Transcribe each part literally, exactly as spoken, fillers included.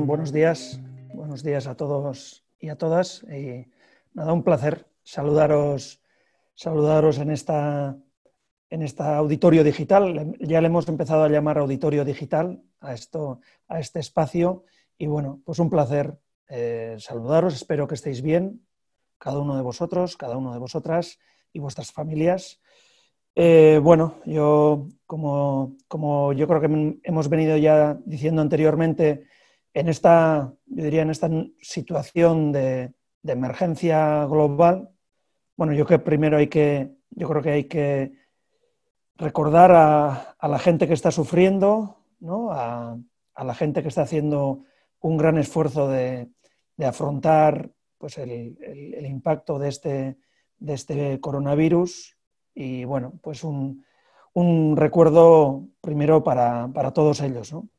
buenos días, buenos días a todos y a todas. Y nada, un placer saludaros, saludaros en esta, en esta auditorio digital. Ya le hemos empezado a llamar auditorio digital a, esto, a este espacio. Y bueno, pues un placer eh, saludaros. Espero que estéis bien, cada uno de vosotros, cada uno de vosotras y vuestras familias. Eh, bueno, yo como, como yo creo que hemos venido ya diciendo anteriormente, en esta, yo diría, en esta situación de, de emergencia global, bueno, yo que primero hay que, yo creo que hay que recordar a, a la gente que está sufriendo, ¿no? a, a la gente que está haciendo un gran esfuerzo de, de afrontar pues, el, el, el impacto de este, de este coronavirus. Y bueno, pues un, un recuerdo primero para, para todos ellos, ¿no?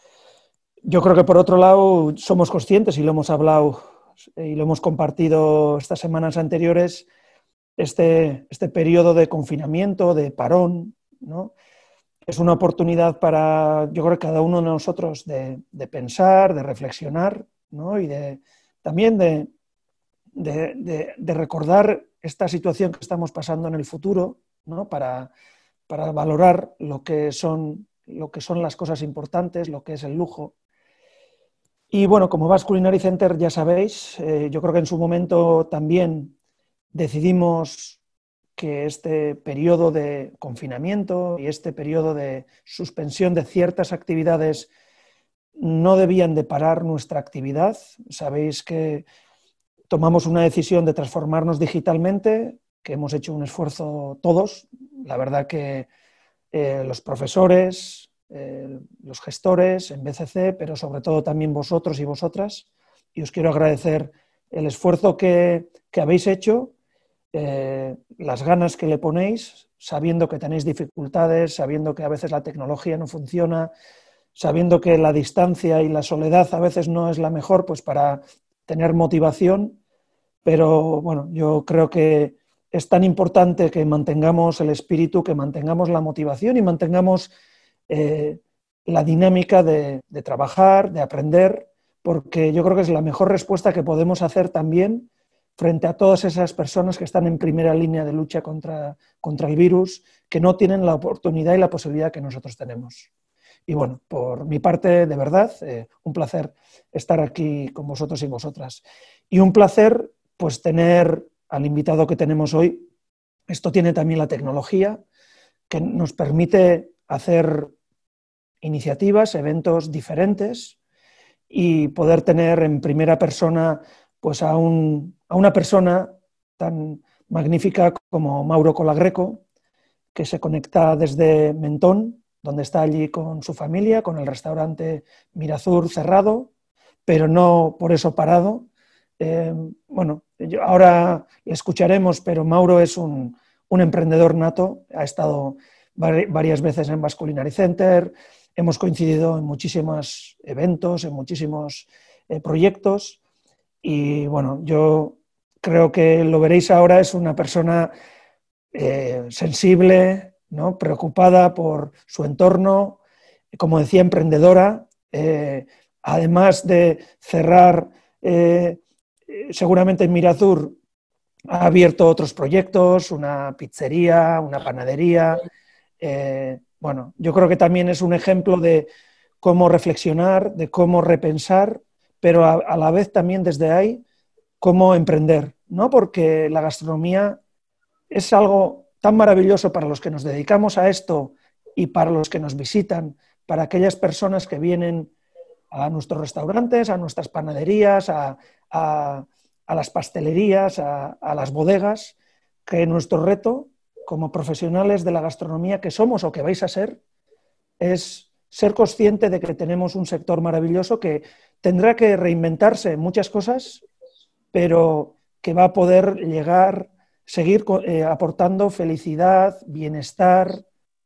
Yo creo que por otro lado somos conscientes y lo hemos hablado y lo hemos compartido estas semanas anteriores, este, este periodo de confinamiento, de parón, ¿no? Es una oportunidad para, yo creo que cada uno de nosotros de, de pensar, de reflexionar, ¿no? Y de, también de, de, de, de recordar esta situación que estamos pasando en el futuro, ¿no? para, para valorar lo que, son, lo que son las cosas importantes, lo que es el lujo. Y bueno, como Basque Culinary Center ya sabéis, eh, yo creo que en su momento también decidimos que este periodo de confinamiento y este periodo de suspensión de ciertas actividades no debían de parar nuestra actividad. Sabéis que tomamos una decisión de transformarnos digitalmente, que hemos hecho un esfuerzo todos. La verdad que eh, los profesores, eh, los gestores en B C C, pero sobre todo también vosotros y vosotras. Y os quiero agradecer el esfuerzo que, que habéis hecho, eh, las ganas que le ponéis, sabiendo que tenéis dificultades, sabiendo que a veces la tecnología no funciona, sabiendo que la distancia y la soledad a veces no es la mejor pues para tener motivación. Pero bueno, yo creo que es tan importante que mantengamos el espíritu, que mantengamos la motivación y mantengamos eh, la dinámica de, de trabajar, de aprender, porque yo creo que es la mejor respuesta que podemos hacer también frente a todas esas personas que están en primera línea de lucha contra, contra el virus, que no tienen la oportunidad y la posibilidad que nosotros tenemos. Y bueno, por mi parte, de verdad, eh, un placer estar aquí con vosotros y vosotras. Y un placer pues tener al invitado que tenemos hoy. Esto tiene también la tecnología que nos permite hacer iniciativas, eventos diferentes y poder tener en primera persona pues a, un, a una persona tan magnífica como Mauro Colagreco, que se conecta desde Mentón, donde está allí con su familia, con el restaurante Mirazur cerrado, pero no por eso parado. Eh, bueno, yo, ahora le escucharemos, pero Mauro es un, un emprendedor nato, ha estado varias veces en Basque Culinary Center, hemos coincidido en muchísimos eventos, en muchísimos eh, proyectos, y bueno, yo creo que lo veréis ahora, es una persona eh, sensible, ¿no? Preocupada por su entorno, como decía, emprendedora, eh, además de cerrar eh, seguramente en Mirazur ha abierto otros proyectos, una pizzería, una panadería. Eh, bueno, yo creo que también es un ejemplo de cómo reflexionar, de cómo repensar, pero a, a la vez también desde ahí cómo emprender, ¿no? Porque la gastronomía es algo tan maravilloso para los que nos dedicamos a esto y para los que nos visitan, para aquellas personas que vienen a nuestros restaurantes, a nuestras panaderías, a, a, a las pastelerías, a, a las bodegas, que nuestro reto como profesionales de la gastronomía que somos o que vais a ser es ser consciente de que tenemos un sector maravilloso que tendrá que reinventarse en muchas cosas, pero que va a poder llegar, seguir eh, aportando felicidad, bienestar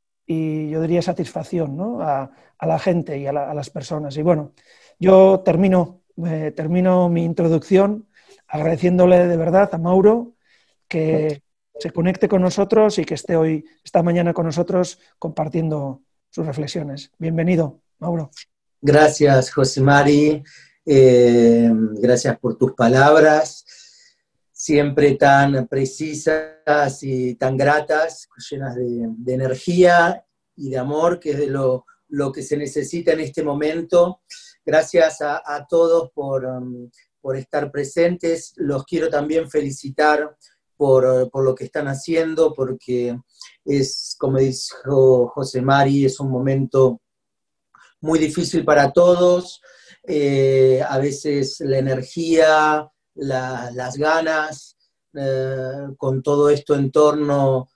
y yo diría satisfacción, ¿no? a, a la gente y a, la, a las personas. Y bueno, yo termino, eh, termino mi introducción agradeciéndole de verdad a Mauro que se conecte con nosotros y que esté hoy, esta mañana con nosotros compartiendo sus reflexiones. Bienvenido, Mauro. Gracias, José Mari. Eh, gracias por tus palabras, siempre tan precisas y tan gratas, llenas de, de energía y de amor, que es de lo, lo que se necesita en este momento. Gracias a, a todos por, um, por estar presentes. Los quiero también felicitar por, por lo que están haciendo, porque es, como dijo José Mari, es un momento muy difícil para todos. Eh, a veces la energía, la, las ganas, eh, con todo esto en torno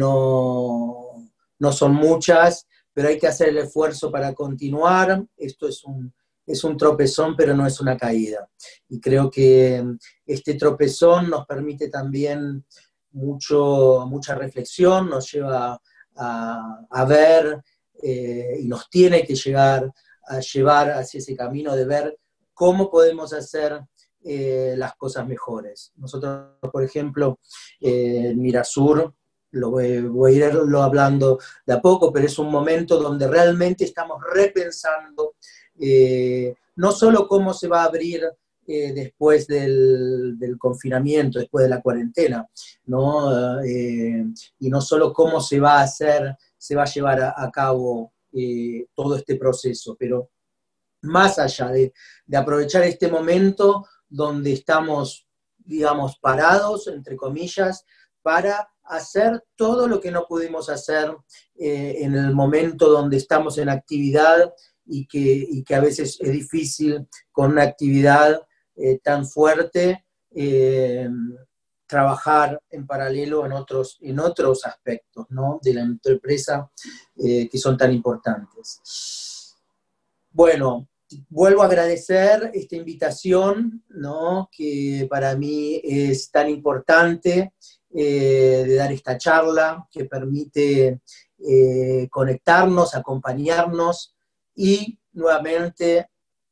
no, no son muchas, pero hay que hacer el esfuerzo para continuar. Esto es un, es un tropezón, pero no es una caída. Y creo que este tropezón nos permite también mucho, mucha reflexión, nos lleva a, a ver eh, y nos tiene que llegar a llevar hacia ese camino de ver cómo podemos hacer eh, las cosas mejores. Nosotros, por ejemplo, eh, en Mirasur, lo voy, voy a irlo hablando de a poco, pero es un momento donde realmente estamos repensando eh, no solo cómo se va a abrir eh, después del, del confinamiento, después de la cuarentena, ¿no? Eh, y no solo cómo se va a hacer, se va a llevar a, a cabo eh, todo este proceso, pero más allá de, de aprovechar este momento donde estamos, digamos, parados, entre comillas, para hacer todo lo que no pudimos hacer eh, en el momento donde estamos en actividad y que, y que a veces es difícil con una actividad eh, tan fuerte eh, trabajar en paralelo en otros, en otros aspectos, ¿no?, de la empresa eh, que son tan importantes. Bueno, vuelvo a agradecer esta invitación, ¿no?, que para mí es tan importante, eh, de dar esta charla que permite eh, conectarnos, acompañarnos y nuevamente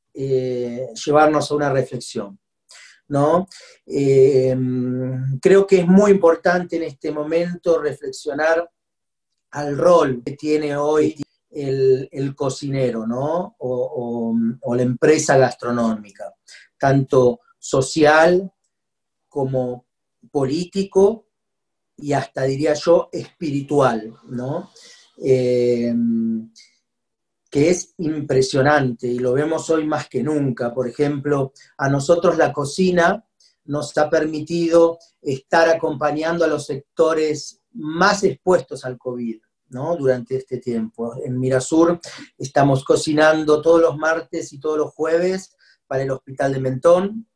eh, llevarnos a una reflexión, ¿no? Eh, creo que es muy importante en este momento reflexionar al rol que tiene hoy el, el cocinero, ¿no? O, o, o la empresa gastronómica, tanto social como político y hasta, diría yo, espiritual, ¿no? Eh, que es impresionante y lo vemos hoy más que nunca. Por ejemplo, a nosotros la cocina nos ha permitido estar acompañando a los sectores más expuestos al COVID, ¿no?, durante este tiempo. En Mirasur estamos cocinando todos los martes y todos los jueves para el Hospital de Mentón,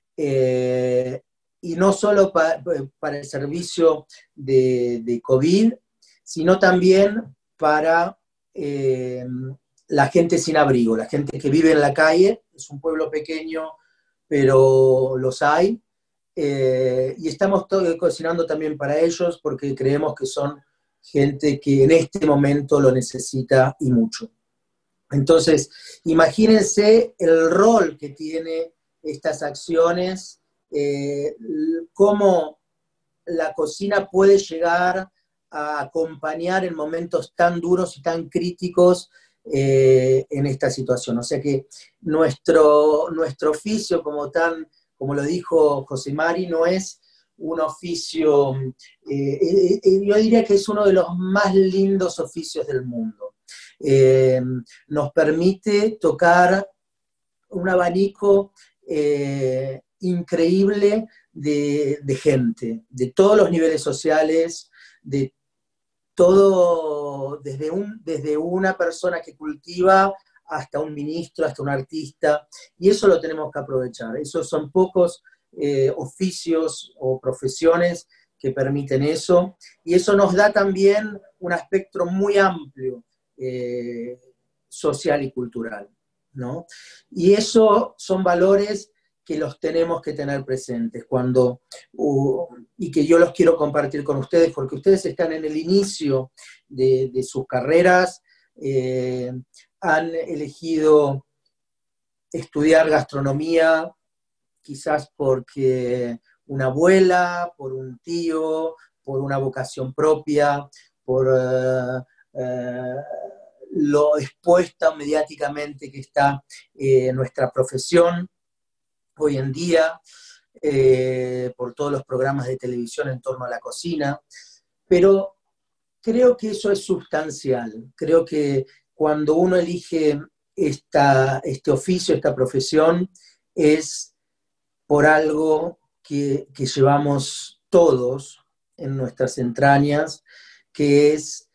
eh, y no solo pa, para el servicio de, de COVID, sino también para eh, la gente sin abrigo, la gente que vive en la calle. Es un pueblo pequeño, pero los hay, eh, y estamos todo, cocinando también para ellos, porque creemos que son gente que en este momento lo necesita y mucho. Entonces, imagínense el rol que tiene estas acciones, eh, cómo la cocina puede llegar a acompañar en momentos tan duros y tan críticos eh, en esta situación. O sea que nuestro, nuestro oficio, como, tan, como lo dijo José Mari, no es un oficio, eh, eh, yo diría que es uno de los más lindos oficios del mundo. Eh, nos permite tocar un abanico eh, increíble de, de gente, de todos los niveles sociales, de todo, desde, un, desde una persona que cultiva hasta un ministro, hasta un artista, y eso lo tenemos que aprovechar. Esos son pocos eh, oficios o profesiones que permiten eso, y eso nos da también un espectro muy amplio eh, social y cultural, ¿no? Y eso son valores que los tenemos que tener presentes cuando, uh, y que yo los quiero compartir con ustedes, porque ustedes están en el inicio de, de sus carreras, eh, han elegido estudiar gastronomía, quizás porque una abuela, por un tío, por una vocación propia, por uh, uh, lo expuesta mediáticamente que está eh, nuestra profesión. hoy en día, eh, por todos los programas de televisión en torno a la cocina, pero creo que eso es sustancial. Creo que cuando uno elige esta, este oficio, esta profesión, es por algo que, que llevamos todos en nuestras entrañas, que es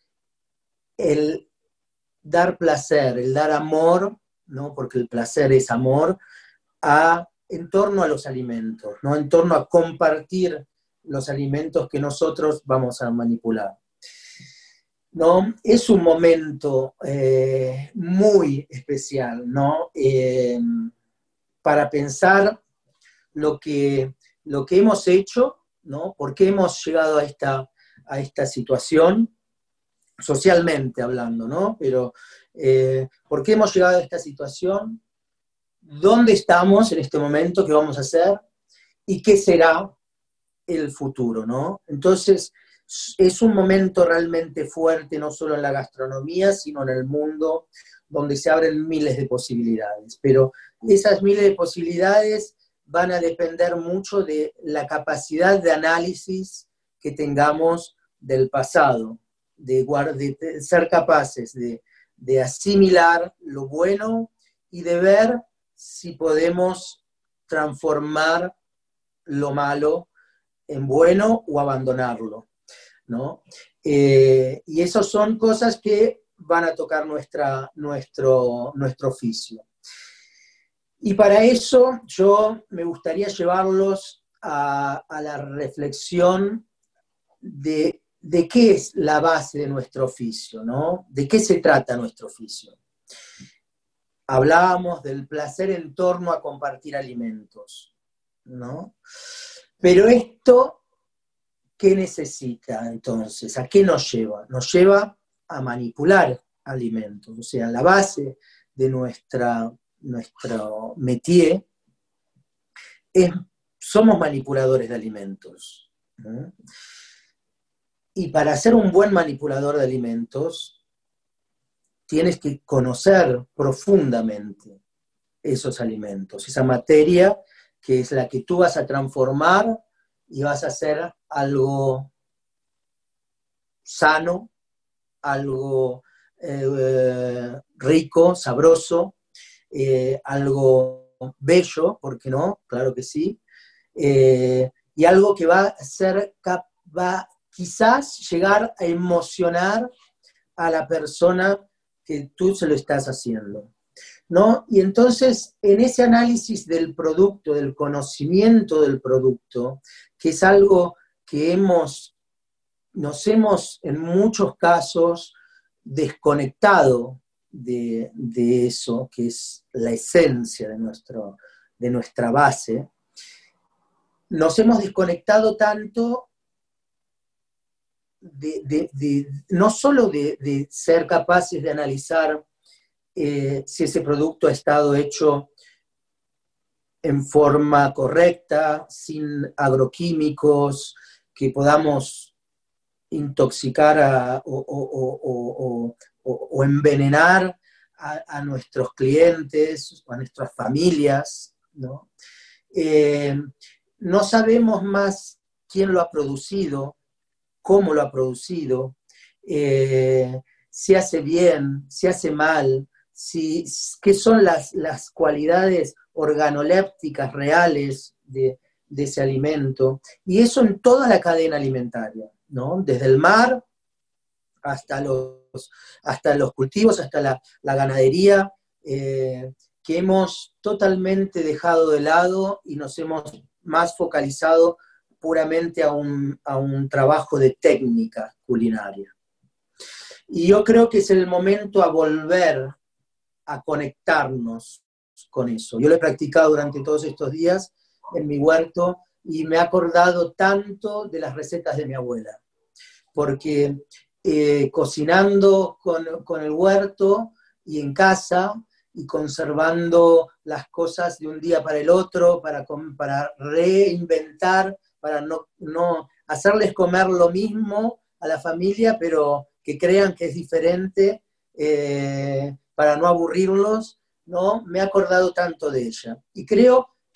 el dar placer, el dar amor, ¿no? Porque el placer es amor, a, en torno a los alimentos, ¿no? En torno a compartir los alimentos que nosotros vamos a manipular, ¿no? Es un momento eh, muy especial, ¿no? Eh, para pensar lo que, lo que hemos hecho, ¿no? Por qué hemos llegado a esta, a esta situación, socialmente hablando, ¿no? Pero eh, ¿por qué hemos llegado a esta situación? ¿Dónde estamos en este momento? ¿Qué vamos a hacer? ¿Y qué será el futuro, ¿no? Entonces, es un momento realmente fuerte, no solo en la gastronomía, sino en el mundo, donde se abren miles de posibilidades. Pero esas miles de posibilidades van a depender mucho de la capacidad de análisis que tengamos del pasado, de, de ser capaces de, de asimilar lo bueno y de ver si podemos transformar lo malo en bueno o abandonarlo, ¿no? Eh, y esas son cosas que van a tocar nuestra, nuestro, nuestro oficio. Y para eso yo me gustaría llevarlos a, a la reflexión de, de qué es la base de nuestro oficio, ¿no? De qué se trata nuestro oficio. Hablábamos del placer en torno a compartir alimentos, ¿no? Pero esto, ¿qué necesita entonces? ¿A qué nos lleva? Nos lleva a manipular alimentos. O sea, la base de nuestra, nuestro métier es, somos manipuladores de alimentos, ¿no? Y para ser un buen manipulador de alimentos, tienes que conocer profundamente esos alimentos, esa materia que es la que tú vas a transformar y vas a hacer algo sano, algo eh, rico, sabroso, eh, algo bello, ¿por qué no? Claro que sí. Eh, y algo que va a ser, va quizás llegar a emocionar a la persona que tú se lo estás haciendo, ¿no? Y entonces, en ese análisis del producto, del conocimiento del producto, que es algo que hemos, nos hemos en muchos casos desconectado de, de eso, que es la esencia de, nuestro, de nuestra base, nos hemos desconectado tanto De, de, de, no solo de, de ser capaces de analizar eh, si ese producto ha estado hecho en forma correcta, sin agroquímicos, que podamos intoxicar a, o, o, o, o, o envenenar a, a nuestros clientes, o a nuestras familias, ¿no? Eh, no sabemos más quién lo ha producido, cómo lo ha producido, eh, si hace bien, si hace mal, si, qué son las, las cualidades organolépticas reales de, de ese alimento, y eso en toda la cadena alimentaria, ¿no? Desde el mar hasta los, hasta los cultivos, hasta la, la ganadería, eh, que hemos totalmente dejado de lado y nos hemos más focalizado puramente a un, a un trabajo de técnica culinaria. Y yo creo que es el momento a volver a conectarnos con eso. Yo lo he practicado durante todos estos días en mi huerto y me he acordado tanto de las recetas de mi abuela, porque eh, cocinando con, con el huerto y en casa y conservando las cosas de un día para el otro, para, para reinventar, para no, no hacerles comer lo mismo a la familia, pero que crean que es diferente, eh, para no aburrirlos, ¿no? Me he acordado tanto de ella. Y creo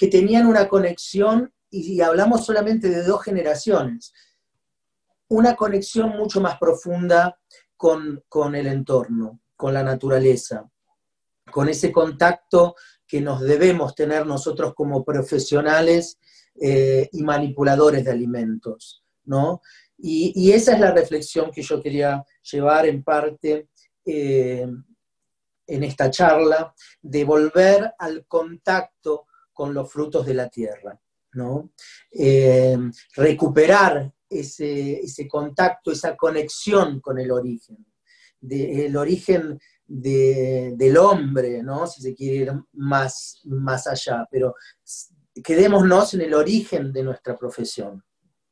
que tenían una conexión, y, y hablamos solamente de dos generaciones, una conexión mucho más profunda con, con el entorno, con la naturaleza, con ese contacto que nos debemos tener nosotros como profesionales eh, y manipuladores de alimentos, ¿no? Y, y esa es la reflexión que yo quería llevar en parte eh, en esta charla, de volver al contacto con los frutos de la tierra, ¿no? Eh, recuperar ese, ese contacto, esa conexión con el origen, de, el origen de, del hombre, ¿no? Si se quiere ir más, más allá, pero quedémonos en el origen de nuestra profesión.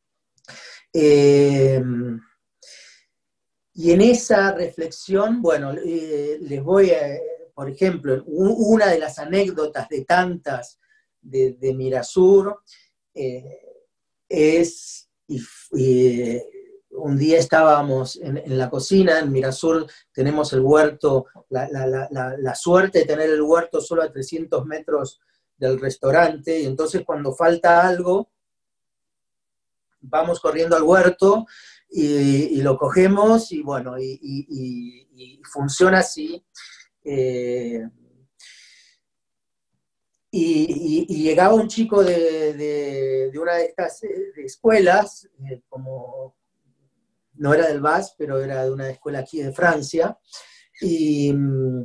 Eh, y en esa reflexión, bueno, eh, les voy a, por ejemplo, una de las anécdotas de tantas de, de Mirasur eh, es, y, y, un día estábamos en, en la cocina, en Mirasur tenemos el huerto, la, la, la, la suerte de tener el huerto solo a trescientos metros del restaurante, y entonces cuando falta algo, vamos corriendo al huerto y, y lo cogemos, y bueno, y, y, y funciona así. Eh, y, y, y llegaba un chico de, de, de una de estas de escuelas, eh, como no era del V A S, pero era de una escuela aquí de Francia, y,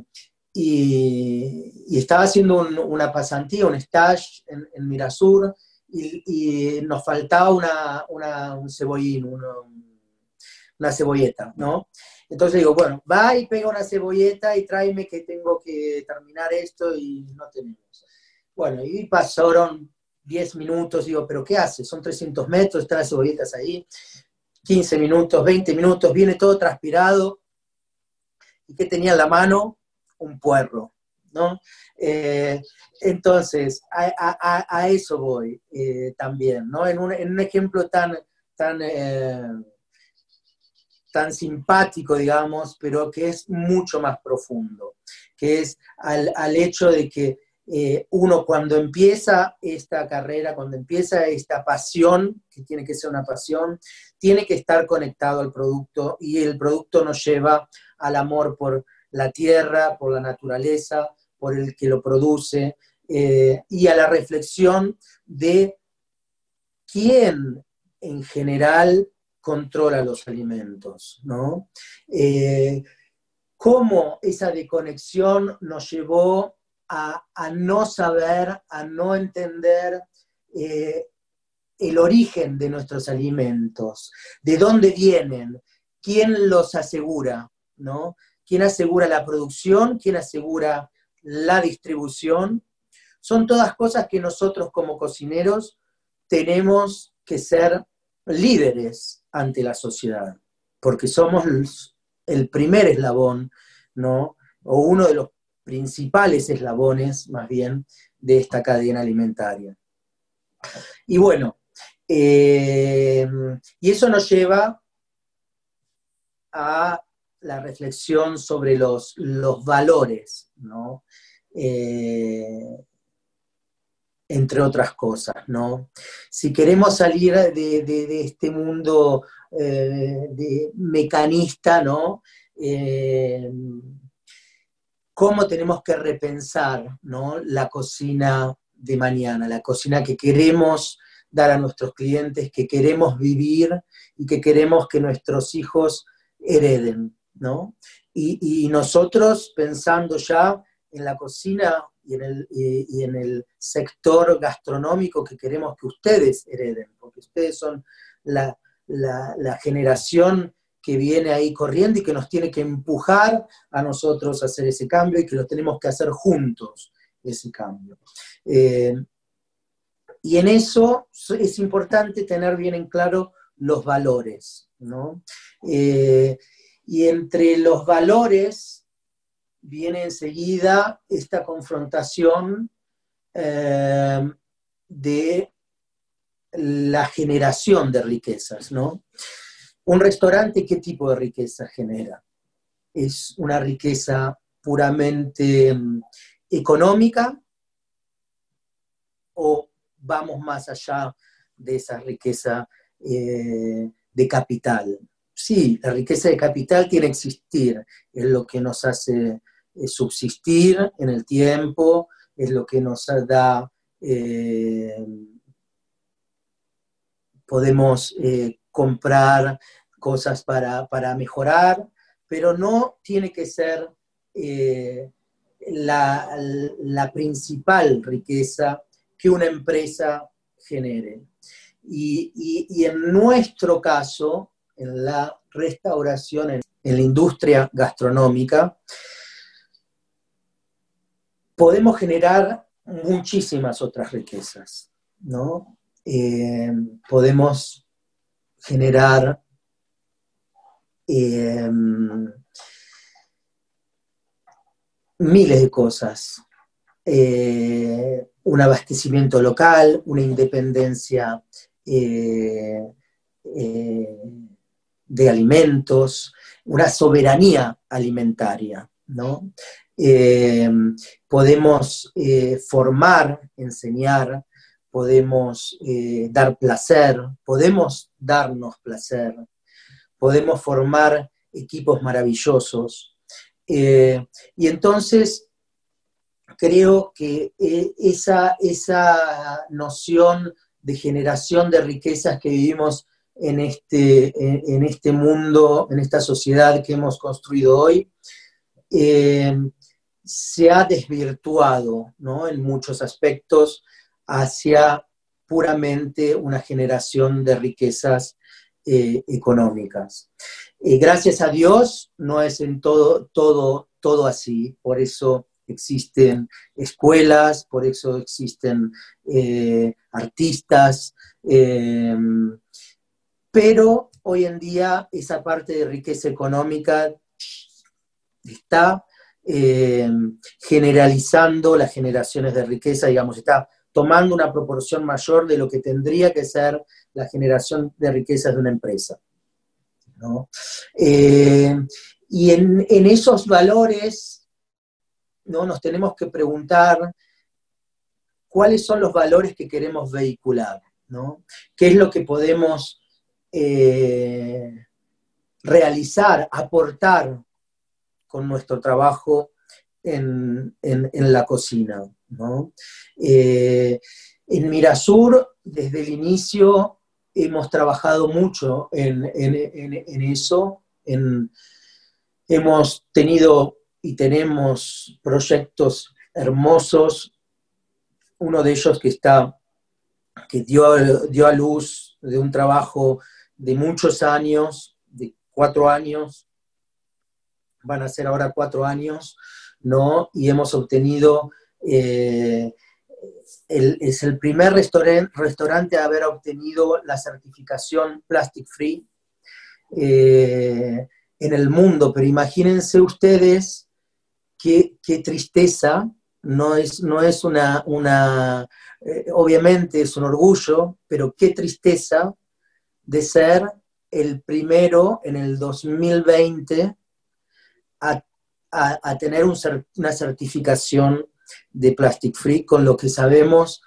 y, y estaba haciendo un, una pasantía, un stage en, en Mirasur, y, y nos faltaba una, una, un cebollín, una, una cebolleta, ¿no? Entonces digo, bueno, va y pega una cebolleta y tráeme que tengo que terminar esto y no tenemos. Bueno, y pasaron diez minutos, digo, ¿pero qué hace? Son trescientos metros, están las cebolletas ahí, quince minutos, veinte minutos, viene todo transpirado, y ¿qué tenía en la mano? Un puerro, ¿no? Eh, entonces, a, a, a, eso voy eh, también, ¿no? En un, en un ejemplo tan, tan, eh, tan simpático, digamos, pero que es mucho más profundo, que es al, al hecho de que eh, uno cuando empieza esta carrera, cuando empieza esta pasión, que tiene que ser una pasión, tiene que estar conectado al producto, y el producto nos lleva al amor por la tierra, por la naturaleza, por el que lo produce, eh, y a la reflexión de quién en general controla los alimentos, ¿no? Eh, cómo esa desconexión nos llevó a, a no saber, a no entender eh, el origen de nuestros alimentos, de dónde vienen, quién los asegura, ¿no? ¿Quién asegura la producción? ¿Quién asegura la distribución? Son todas cosas que nosotros como cocineros tenemos que ser líderes ante la sociedad, porque somos el primer eslabón, ¿no? O uno de los principales eslabones, más bien, de esta cadena alimentaria. Y bueno, eh, y eso nos lleva a la reflexión sobre los, los valores, ¿no? Eh, entre otras cosas, ¿no? Si queremos salir de, de, de este mundo eh, de mecanista, ¿no? Eh, ¿Cómo tenemos que repensar, ¿no? La cocina de mañana, la cocina que queremos dar a nuestros clientes, que queremos vivir y que queremos que nuestros hijos hereden, ¿no? Y, y nosotros pensando ya en la cocina y en, el, y, y en el sector gastronómico que queremos que ustedes hereden, porque ustedes son la, la, la generación que viene ahí corriendo y que nos tiene que empujar a nosotros a hacer ese cambio, y que lo tenemos que hacer juntos, ese cambio. Eh, y en eso es importante tener bien en claro los valores, ¿no? Eh, y entre los valores viene enseguida esta confrontación eh, de la generación de riquezas, ¿no? Un restaurante, ¿qué tipo de riqueza genera? ¿Es una riqueza puramente um, económica? o vamos más allá de esa riqueza eh, de capital? Sí, la riqueza de capital tiene que existir, es lo que nos hace eh, subsistir en el tiempo, es lo que nos da, eh, podemos eh, comprar cosas para, para mejorar, pero no tiene que ser eh, la, la principal riqueza que una empresa genere. Y, y, y en nuestro caso, en la restauración, en, en la industria gastronómica, podemos generar muchísimas otras riquezas, ¿no? Eh, podemos generar eh, miles de cosas. Eh, un abastecimiento local, una independencia eh, eh, de alimentos, una soberanía alimentaria, ¿no? Eh, podemos eh, formar, enseñar, podemos eh, dar placer, podemos darnos placer, podemos formar equipos maravillosos. Eh, y entonces creo que eh, esa, esa noción de generación de riquezas que vivimos en este, en, en este mundo, en esta sociedad que hemos construido hoy, eh, se ha desvirtuado, ¿no?, en muchos aspectos hacia puramente una generación de riquezas eh, económicas. Eh, gracias a Dios no es en todo, todo, todo así, por eso existen escuelas, por eso existen eh, artistas, eh, pero hoy en día esa parte de riqueza económica está eh, generalizando las generaciones de riqueza, digamos, está tomando una proporción mayor de lo que tendría que ser la generación de riqueza de una empresa, ¿no? Eh, y en, en esos valores, ¿no?, nos tenemos que preguntar cuáles son los valores que queremos vehicular, ¿no? ¿Qué es lo que podemos eh, realizar, aportar con nuestro trabajo en, en, en la cocina, ¿no? Eh, en Mirasur, desde el inicio, hemos trabajado mucho en, en, en, en eso, en, hemos tenido y tenemos proyectos hermosos, uno de ellos que, está, que dio, dio a luz de un trabajo de muchos años, de cuatro años, van a ser ahora cuatro años, ¿no? Y hemos obtenido, eh, el, es el primer restaurante, restaurante a haber obtenido la certificación Plastic Free eh, en el mundo, pero imagínense ustedes qué, qué tristeza, no es, no es una, una eh, obviamente es un orgullo, pero qué tristeza de ser el primero en el dos mil veinte A, a, a tener un, una certificación de Plastic Free, con lo que sabemos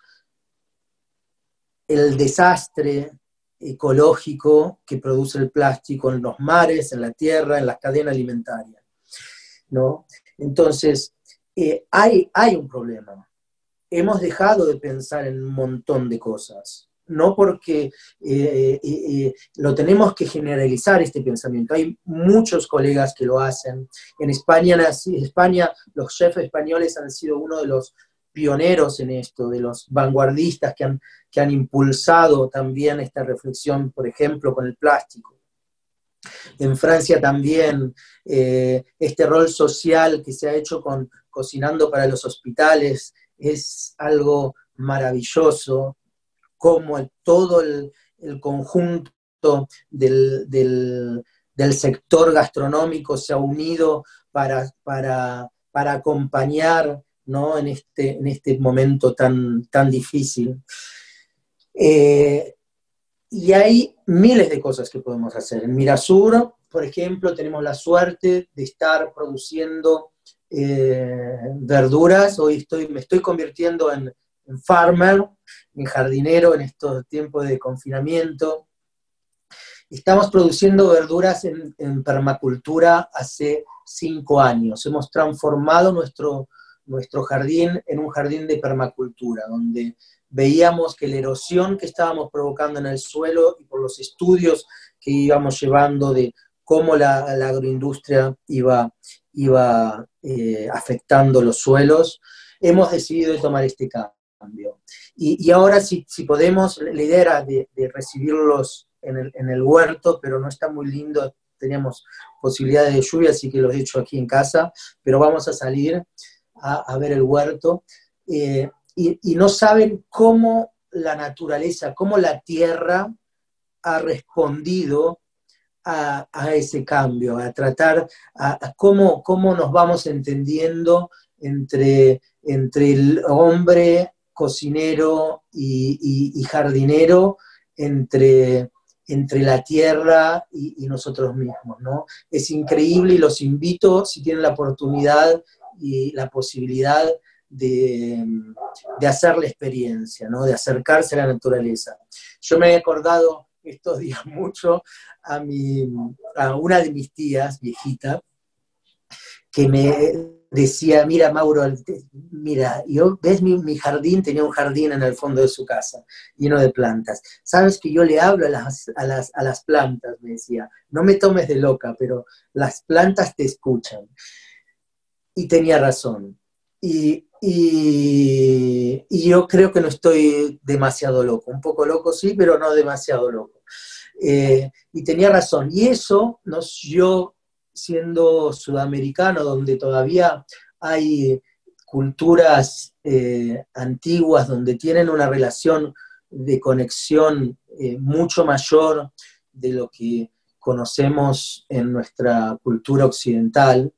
el desastre ecológico que produce el plástico en los mares, en la tierra, en la cadena alimentaria, ¿no? Entonces, eh, hay, hay un problema. Hemos dejado de pensar en un montón de cosas. No porque eh, eh, eh, lo tenemos que generalizar este pensamiento. Hay muchos colegas que lo hacen. En España, en España, los chefs españoles han sido uno de los pioneros en esto, de los vanguardistas que han, que han impulsado también esta reflexión, por ejemplo, con el plástico. En Francia también, eh, este rol social que se ha hecho con Cocinando para los Hospitales es algo maravilloso, como el, todo el, el conjunto del, del, del sector gastronómico se ha unido para, para, para acompañar, ¿no?, en, este, en este momento tan, tan difícil. Eh, y hay miles de cosas que podemos hacer. En Mirasur, por ejemplo, tenemos la suerte de estar produciendo eh, verduras. Hoy estoy, me estoy convirtiendo en en farmer, en jardinero en estos tiempos de confinamiento. Estamos produciendo verduras en, en permacultura hace cinco años. Hemos transformado nuestro, nuestro jardín en un jardín de permacultura, donde veíamos que la erosión que estábamos provocando en el suelo y por los estudios que íbamos llevando de cómo la, la agroindustria iba, iba eh, afectando los suelos, hemos decidido tomar este cambio. Y, y ahora si, si podemos, la idea era de, de recibirlos en el, en el huerto, pero no está muy lindo, teníamos posibilidades de lluvia, así que los he hecho aquí en casa, pero vamos a salir a, a ver el huerto. Eh, y, y no saben cómo la naturaleza, cómo la tierra ha respondido a, a ese cambio, a tratar, a, a cómo, cómo nos vamos entendiendo entre, entre el hombre cocinero y, y, y jardinero, entre, entre la tierra y, y nosotros mismos, ¿no? Es increíble y los invito, si tienen la oportunidad y la posibilidad de, de hacer la experiencia, ¿no? De acercarse a la naturaleza. Yo me he acordado estos días mucho a, mi, a una de mis tías, viejita, que me decía, mira Mauro, mira, yo, ves mi, mi jardín, tenía un jardín en el fondo de su casa, lleno de plantas. Sabes que yo le hablo a las, a las, a las plantas, me decía, no me tomes de loca, pero las plantas te escuchan. Y tenía razón. Y, y, y yo creo que no estoy demasiado loco, un poco loco sí, pero no demasiado loco. Eh, y tenía razón. Y eso, nos, yo siendo sudamericano, donde todavía hay culturas eh, antiguas, donde tienen una relación de conexión eh, mucho mayor de lo que conocemos en nuestra cultura occidental,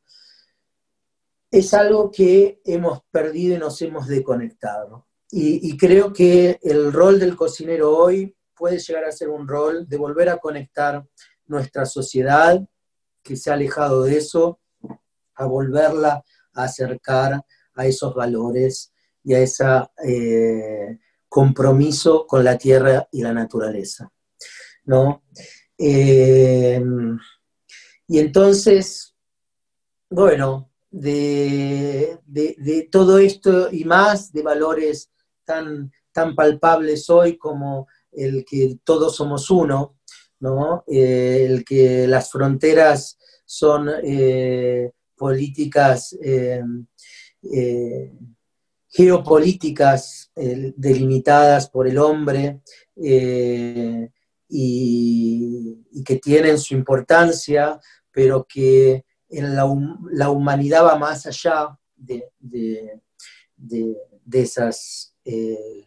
es algo que hemos perdido y nos hemos desconectado. Y, y creo que el rol del cocinero hoy puede llegar a ser un rol de volver a conectar nuestra sociedad, que se ha alejado de eso, a volverla a acercar a esos valores y a ese eh, compromiso con la tierra y la naturaleza, ¿no? Eh, y entonces, bueno, de, de, de todo esto y más, de valores tan, tan palpables hoy como el que todos somos uno, ¿no? Eh, el que las fronteras son eh, políticas, eh, eh, geopolíticas eh, delimitadas por el hombre eh, y, y que tienen su importancia, pero que en la, la humanidad va más allá de, de, de, de esas eh,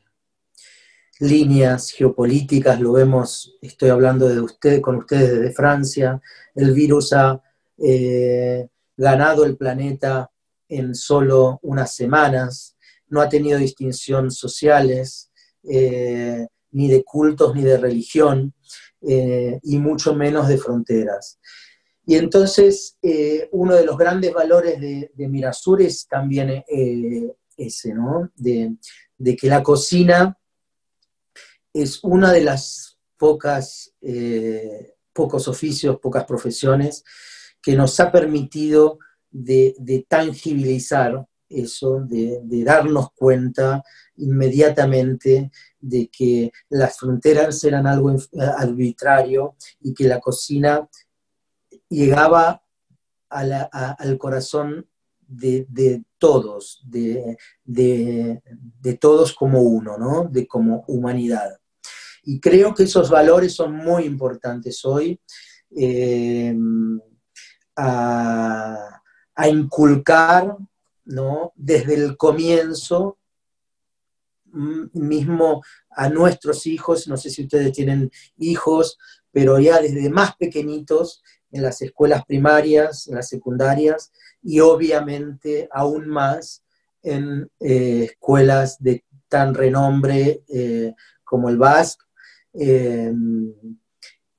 líneas geopolíticas. Lo vemos, estoy hablando de usted, con ustedes desde Francia, el virus ha eh, ganado el planeta en solo unas semanas, no ha tenido distinción sociales, eh, ni de cultos ni de religión, eh, y mucho menos de fronteras. Y entonces eh, uno de los grandes valores de, de Mirasur es también eh, ese, ¿no? De, de que la cocina es una de las pocas, eh, pocos oficios, pocas profesiones que nos ha permitido de, de tangibilizar eso, de, de darnos cuenta inmediatamente de que las fronteras eran algo arbitrario y que la cocina llegaba a la, a, al corazón de, de todos, de, de, de todos como uno, ¿no? De como humanidad. Y creo que esos valores son muy importantes hoy, eh, a, a inculcar, ¿no? Desde el comienzo, mismo a nuestros hijos, no sé si ustedes tienen hijos, pero ya desde más pequeñitos, en las escuelas primarias, en las secundarias, y obviamente aún más en eh, escuelas de tan renombre eh, como el B A S C. Eh,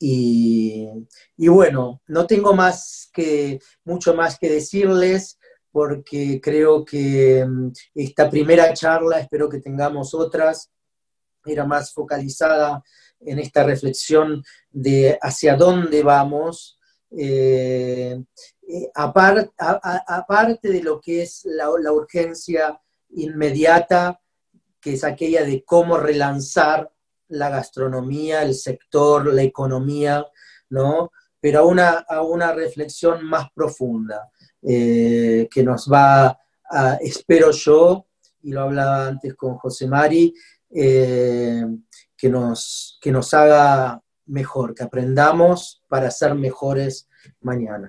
y, y bueno, no tengo más que, mucho más que decirles, porque creo que esta primera charla, espero que tengamos otras, era más focalizada en esta reflexión de hacia dónde vamos, eh, eh, aparte, a, a, aparte de lo que es la, la urgencia inmediata, que es aquella de cómo relanzar la gastronomía, el sector, la economía, ¿no? Pero a una, a una reflexión más profunda, eh, que nos va, a, espero yo, y lo hablaba antes con José Mari, eh, que, nos, que nos haga mejor, que aprendamos para ser mejores mañana.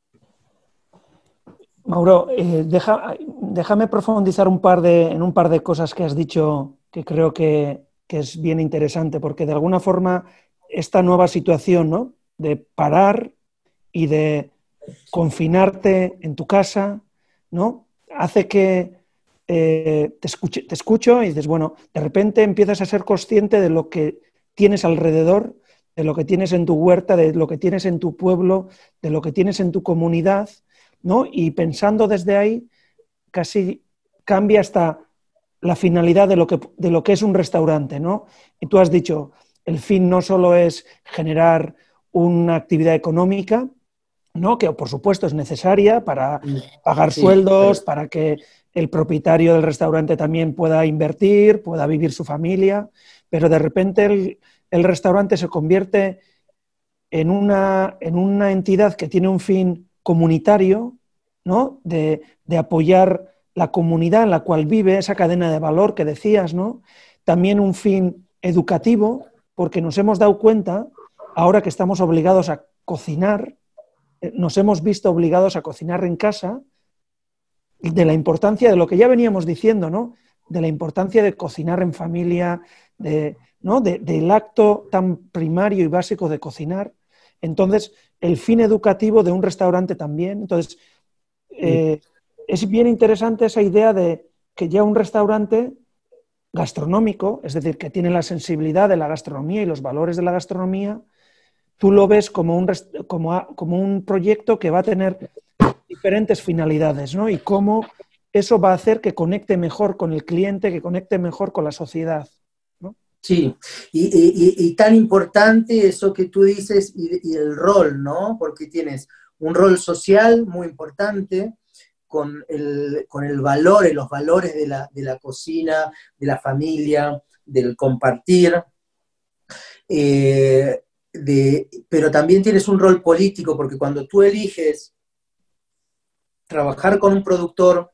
Mauro, eh, deja, déjame profundizar un par de, en un par de cosas que has dicho que creo que, que es bien interesante, porque de alguna forma esta nueva situación, ¿no?, de parar y de confinarte en tu casa, ¿no?, hace que eh, te, escuche, te escucho y dices, bueno, de repente empiezas a ser consciente de lo que tienes alrededor, de lo que tienes en tu huerta, de lo que tienes en tu pueblo, de lo que tienes en tu comunidad, ¿no? Y pensando desde ahí, casi cambia hasta la finalidad de lo que, de lo que es un restaurante, ¿no? Y tú has dicho, el fin no solo es generar una actividad económica, ¿no?, que por supuesto es necesaria para pagar Sí, sueldos, pero... para que el propietario del restaurante también pueda invertir, pueda vivir su familia, pero de repente el, el restaurante se convierte en una, en una entidad que tiene un fin comunitario, ¿no?, de, de apoyar la comunidad en la cual vive, esa cadena de valor que decías, ¿no?, también un fin educativo, porque nos hemos dado cuenta, ahora que estamos obligados a cocinar, nos hemos visto obligados a cocinar en casa, de la importancia de lo que ya veníamos diciendo, ¿no?, de la importancia de cocinar en familia, de, ¿no?, de, del acto tan primario y básico de cocinar. Entonces, el fin educativo de un restaurante también. Entonces, eh, es bien interesante esa idea de que ya un restaurante gastronómico, es decir, que tiene la sensibilidad de la gastronomía y los valores de la gastronomía, tú lo ves como un, como, como un proyecto que va a tener diferentes finalidades, ¿no? Y cómo eso va a hacer que conecte mejor con el cliente, que conecte mejor con la sociedad, ¿no? Sí, y, y, y tan importante eso que tú dices y, y el rol, ¿no? Porque tienes un rol social muy importante con el, con el valor, los valores de la, de la cocina, de la familia, del compartir, eh, de, pero también tienes un rol político, porque cuando tú eliges trabajar con un productor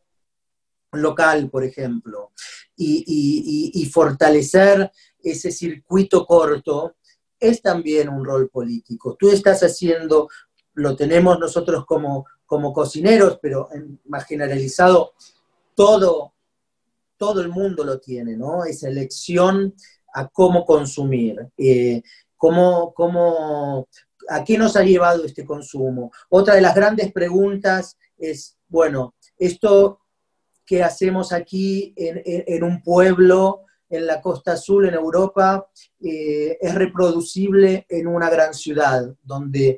local, por ejemplo, y, y, y, y fortalecer ese circuito corto, es también un rol político. Tú estás haciendo, lo tenemos nosotros como, como cocineros, pero en, más generalizado, todo, todo el mundo lo tiene, ¿no? Esa elección a cómo consumir, eh, cómo, cómo, a qué nos ha llevado este consumo. Otra de las grandes preguntas es, bueno, esto que hacemos aquí en, en, en un pueblo en la Costa Azul, en Europa, eh, es reproducible en una gran ciudad, donde,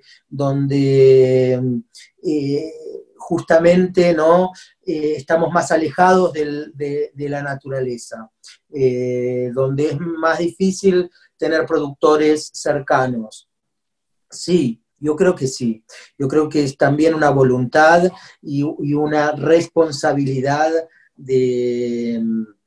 donde eh, justamente, ¿no?, eh, estamos más alejados del, de, de la naturaleza, eh, donde es más difícil tener productores cercanos. Sí, yo creo que sí. Yo creo que es también una voluntad y, y una responsabilidad de,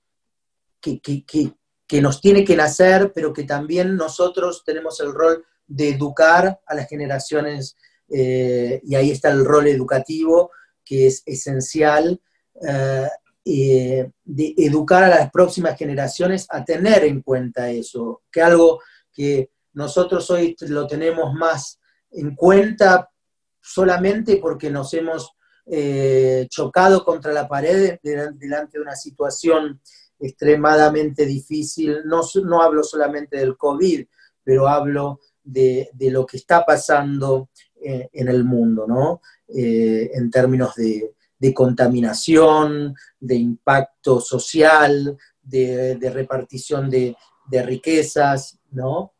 que, que, que, que nos tiene que nacer, pero que también nosotros tenemos el rol de educar a las generaciones, eh, y ahí está el rol educativo, que es esencial, eh, eh, de educar a las próximas generaciones a tener en cuenta eso, que algo que nosotros hoy lo tenemos más en cuenta solamente porque nos hemos eh, chocado contra la pared delante de una situación extremadamente difícil. No, no hablo solamente del COVID, pero hablo de, de lo que está pasando eh, en el mundo, ¿no? Eh, en términos de, de contaminación, de impacto social, de, de repartición de, de riquezas, ¿no?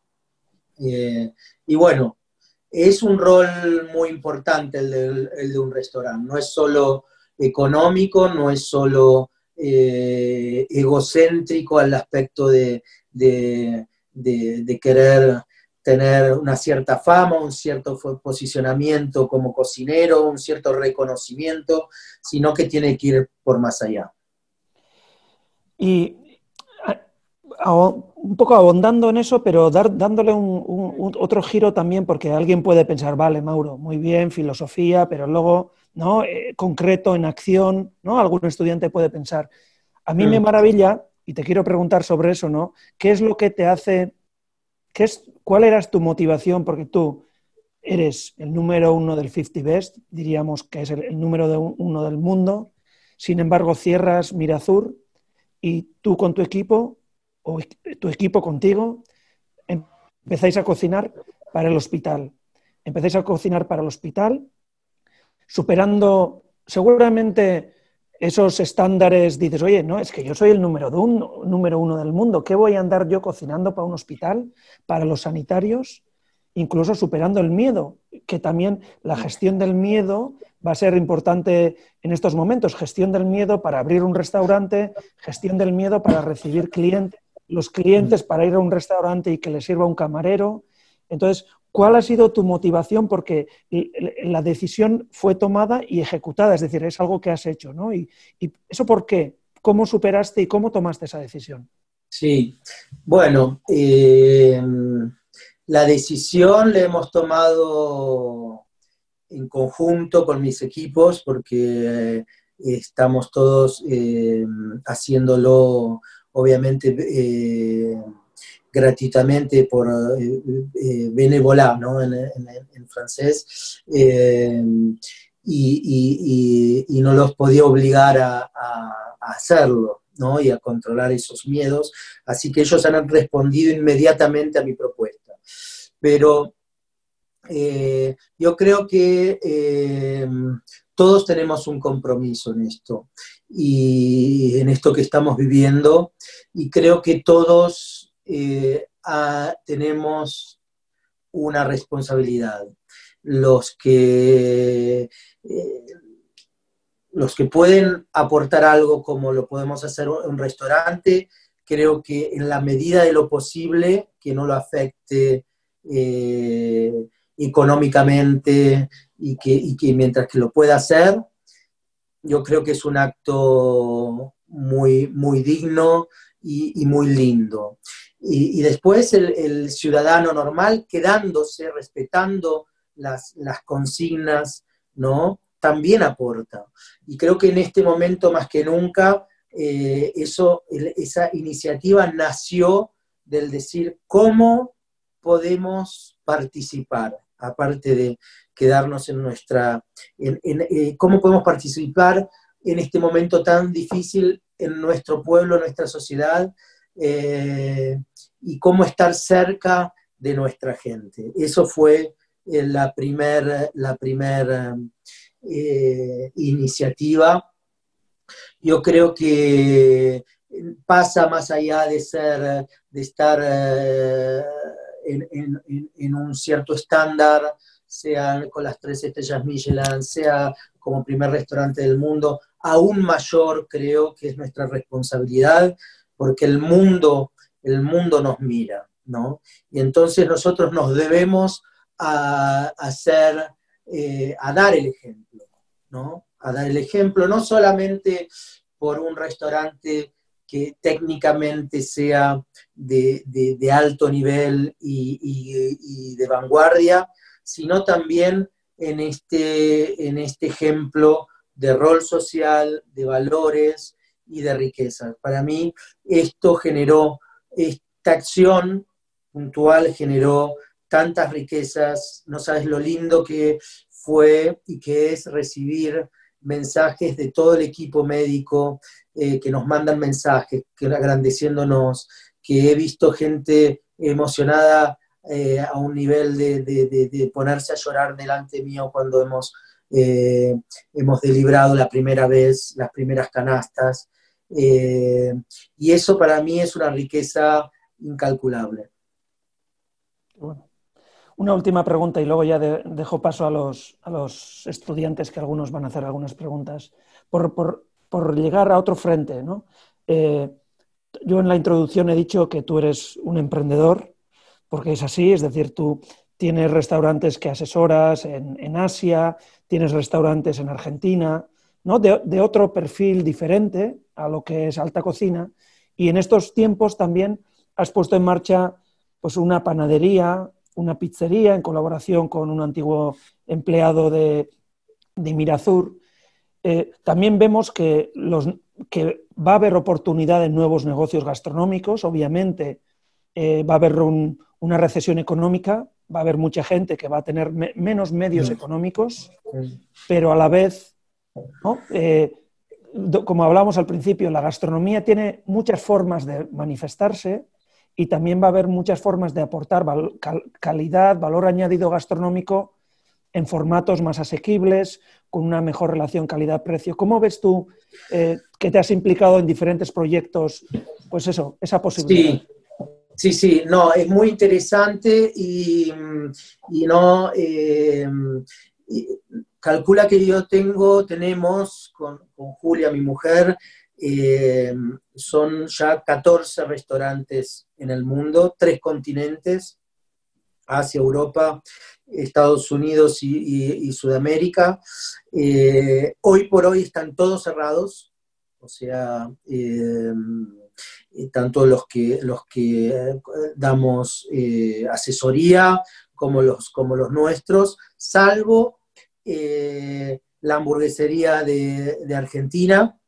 Eh, y bueno, es un rol muy importante el de, el de un restaurante, no es solo económico, no es solo eh, egocéntrico al aspecto de, de, de, de querer tener una cierta fama, un cierto posicionamiento como cocinero, un cierto reconocimiento, sino que tiene que ir por más allá. Y a, a, un poco abondando en eso, pero dar, dándole un, un, un, otro giro también, porque alguien puede pensar, vale, Mauro, muy bien, filosofía, pero luego, ¿no? Eh, concreto, en acción, ¿no? Algún estudiante puede pensar. A mí mm. me maravilla, y te quiero preguntar sobre eso, ¿no? ¿Qué es lo que te hace, qué es, cuál era tu motivación? Porque tú eres el número uno del cincuenta Best, diríamos que es el, el número de un, uno del mundo, sin embargo cierras Mirazur, y tú con tu equipo, o tu equipo contigo, empezáis a cocinar para el hospital. Empezáis a cocinar para el hospital, superando seguramente esos estándares. Dices, oye, no, es que yo soy el número uno, número uno del mundo. ¿Qué voy a andar yo cocinando para un hospital, para los sanitarios? Incluso superando el miedo, que también la gestión del miedo va a ser importante en estos momentos. Gestión del miedo para abrir un restaurante, gestión del miedo para recibir clientes, los clientes para ir a un restaurante y que les sirva un camarero. Entonces, ¿cuál ha sido tu motivación? Porque la decisión fue tomada y ejecutada, es decir, es algo que has hecho, ¿no? Y, y ¿eso por qué? ¿Cómo superaste y cómo tomaste esa decisión? Sí, bueno, eh, la decisión la hemos tomado en conjunto con mis equipos porque eh, estamos todos eh, haciéndolo, obviamente, eh, gratuitamente por eh, eh, bénévolat, ¿no? en, en, en francés, eh, y, y, y, y no los podía obligar a, a, a hacerlo, ¿no? Y a controlar esos miedos, así que ellos han respondido inmediatamente a mi propuesta. Pero eh, yo creo que eh, todos tenemos un compromiso en esto, y en esto que estamos viviendo, y creo que todos eh, a, tenemos una responsabilidad. Los que, eh, los que pueden aportar algo como lo podemos hacer en un restaurante, creo que en la medida de lo posible, que no lo afecte eh, económicamente, y que, y que mientras que lo pueda hacer, yo creo que es un acto muy, muy digno y, y muy lindo. Y, y después el, el ciudadano normal, quedándose, respetando las, las consignas, ¿no? También aporta. Y creo que en este momento más que nunca, eh, eso, esa iniciativa nació del decir cómo podemos participar, aparte de quedarnos en nuestra... En, en, eh, cómo podemos participar en este momento tan difícil en nuestro pueblo, en nuestra sociedad, eh, y cómo estar cerca de nuestra gente. Eso fue eh, la primera la primer, eh, iniciativa. Yo creo que pasa más allá de ser, de estar eh, en, en, en un cierto estándar, sea con las tres estrellas Michelin, sea como primer restaurante del mundo. Aún mayor creo que es nuestra responsabilidad, porque el mundo, el mundo nos mira, ¿no? Y entonces nosotros nos debemos a, a hacer, eh, a dar el ejemplo, ¿no? A dar el ejemplo, no solamente por un restaurante que técnicamente sea de, de, de alto nivel y, y, y de vanguardia, sino también en este, en este ejemplo de rol social, de valores y de riqueza. Para mí esto generó, esta acción puntual generó tantas riquezas, no sabes lo lindo que fue y que es recibir mensajes de todo el equipo médico, eh, que nos mandan mensajes, que agradeciéndonos, que he visto gente emocionada eh, a un nivel de, de, de, de ponerse a llorar delante mío cuando hemos, eh, hemos delibrado la primera vez, las primeras canastas, eh, y eso para mí es una riqueza incalculable. Bueno. Una última pregunta y luego ya de, dejo paso a los, a los estudiantes, que algunos van a hacer algunas preguntas. por, por, por llegar a otro frente, ¿no? Eh, yo en la introducción he dicho que tú eres un emprendedor, porque es así, es decir, tú tienes restaurantes que asesoras en, en Asia, tienes restaurantes en Argentina, ¿no? De, de otro perfil diferente a lo que es alta cocina, y en estos tiempos también has puesto en marcha pues, una panadería, una pizzería en colaboración con un antiguo empleado de, de Mirazur. Eh, también vemos que, los, que va a haber oportunidad en nuevos negocios gastronómicos, obviamente eh, va a haber un, una recesión económica, va a haber mucha gente que va a tener me, menos medios económicos, pero a la vez, ¿no? eh, como hablábamos al principio, la gastronomía tiene muchas formas de manifestarse y también va a haber muchas formas de aportar val, cal, calidad, valor añadido gastronómico en formatos más asequibles, con una mejor relación calidad-precio. ¿Cómo ves tú eh, que te has implicado en diferentes proyectos, pues eso, esa posibilidad? Sí, sí, sí, no, es muy interesante y, y no, eh, y calcula que yo tengo, tenemos con, con Julia, mi mujer, eh, son ya catorce restaurantes en el mundo, tres continentes, Asia, Europa, Estados Unidos y, y, y Sudamérica. Eh, hoy por hoy están todos cerrados, o sea, eh, tanto los que, los que eh, damos eh, asesoría como los, como los nuestros, salvo eh, la hamburguesería de, de Argentina,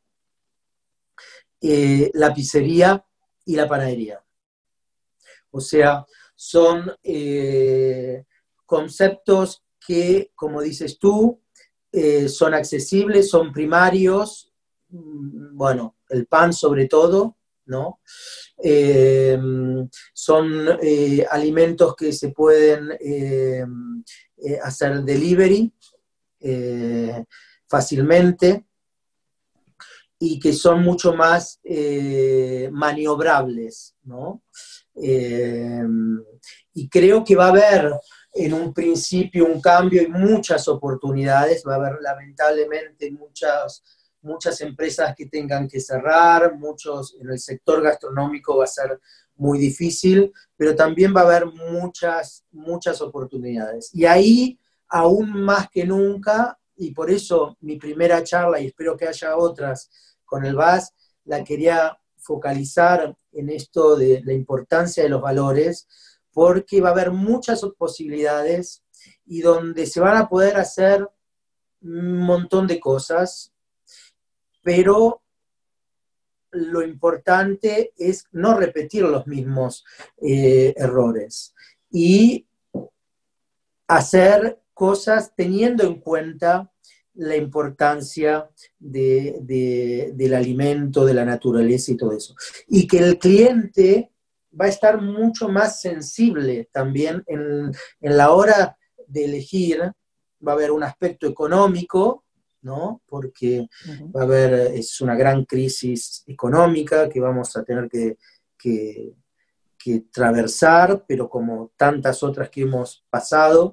eh, la pizzería y la panadería. O sea, son eh, conceptos que, como dices tú, eh, son accesibles, son primarios, bueno, el pan sobre todo, ¿no? Eh, son eh, alimentos que se pueden eh, eh, hacer delivery eh, fácilmente y que son mucho más eh, maniobrables, ¿no? Eh, y creo que va a haber en un principio un cambio y muchas oportunidades, va a haber lamentablemente muchas, muchas empresas que tengan que cerrar, muchos en el sector gastronómico va a ser muy difícil, pero también va a haber muchas, muchas oportunidades. Y ahí, aún más que nunca, y por eso mi primera charla, y espero que haya otras con el V A S, la quería focalizar en esto de la importancia de los valores, porque va a haber muchas posibilidades y donde se van a poder hacer un montón de cosas, pero lo importante es no repetir los mismos eh, errores y hacer cosas teniendo en cuenta la importancia de, de, del alimento, de la naturaleza y todo eso. Y que el cliente va a estar mucho más sensible también en, en la hora de elegir, va a haber un aspecto económico, ¿no? Porque uh-huh. va a haber, es una gran crisis económica que vamos a tener que, que, que atravesar, pero como tantas otras que hemos pasado.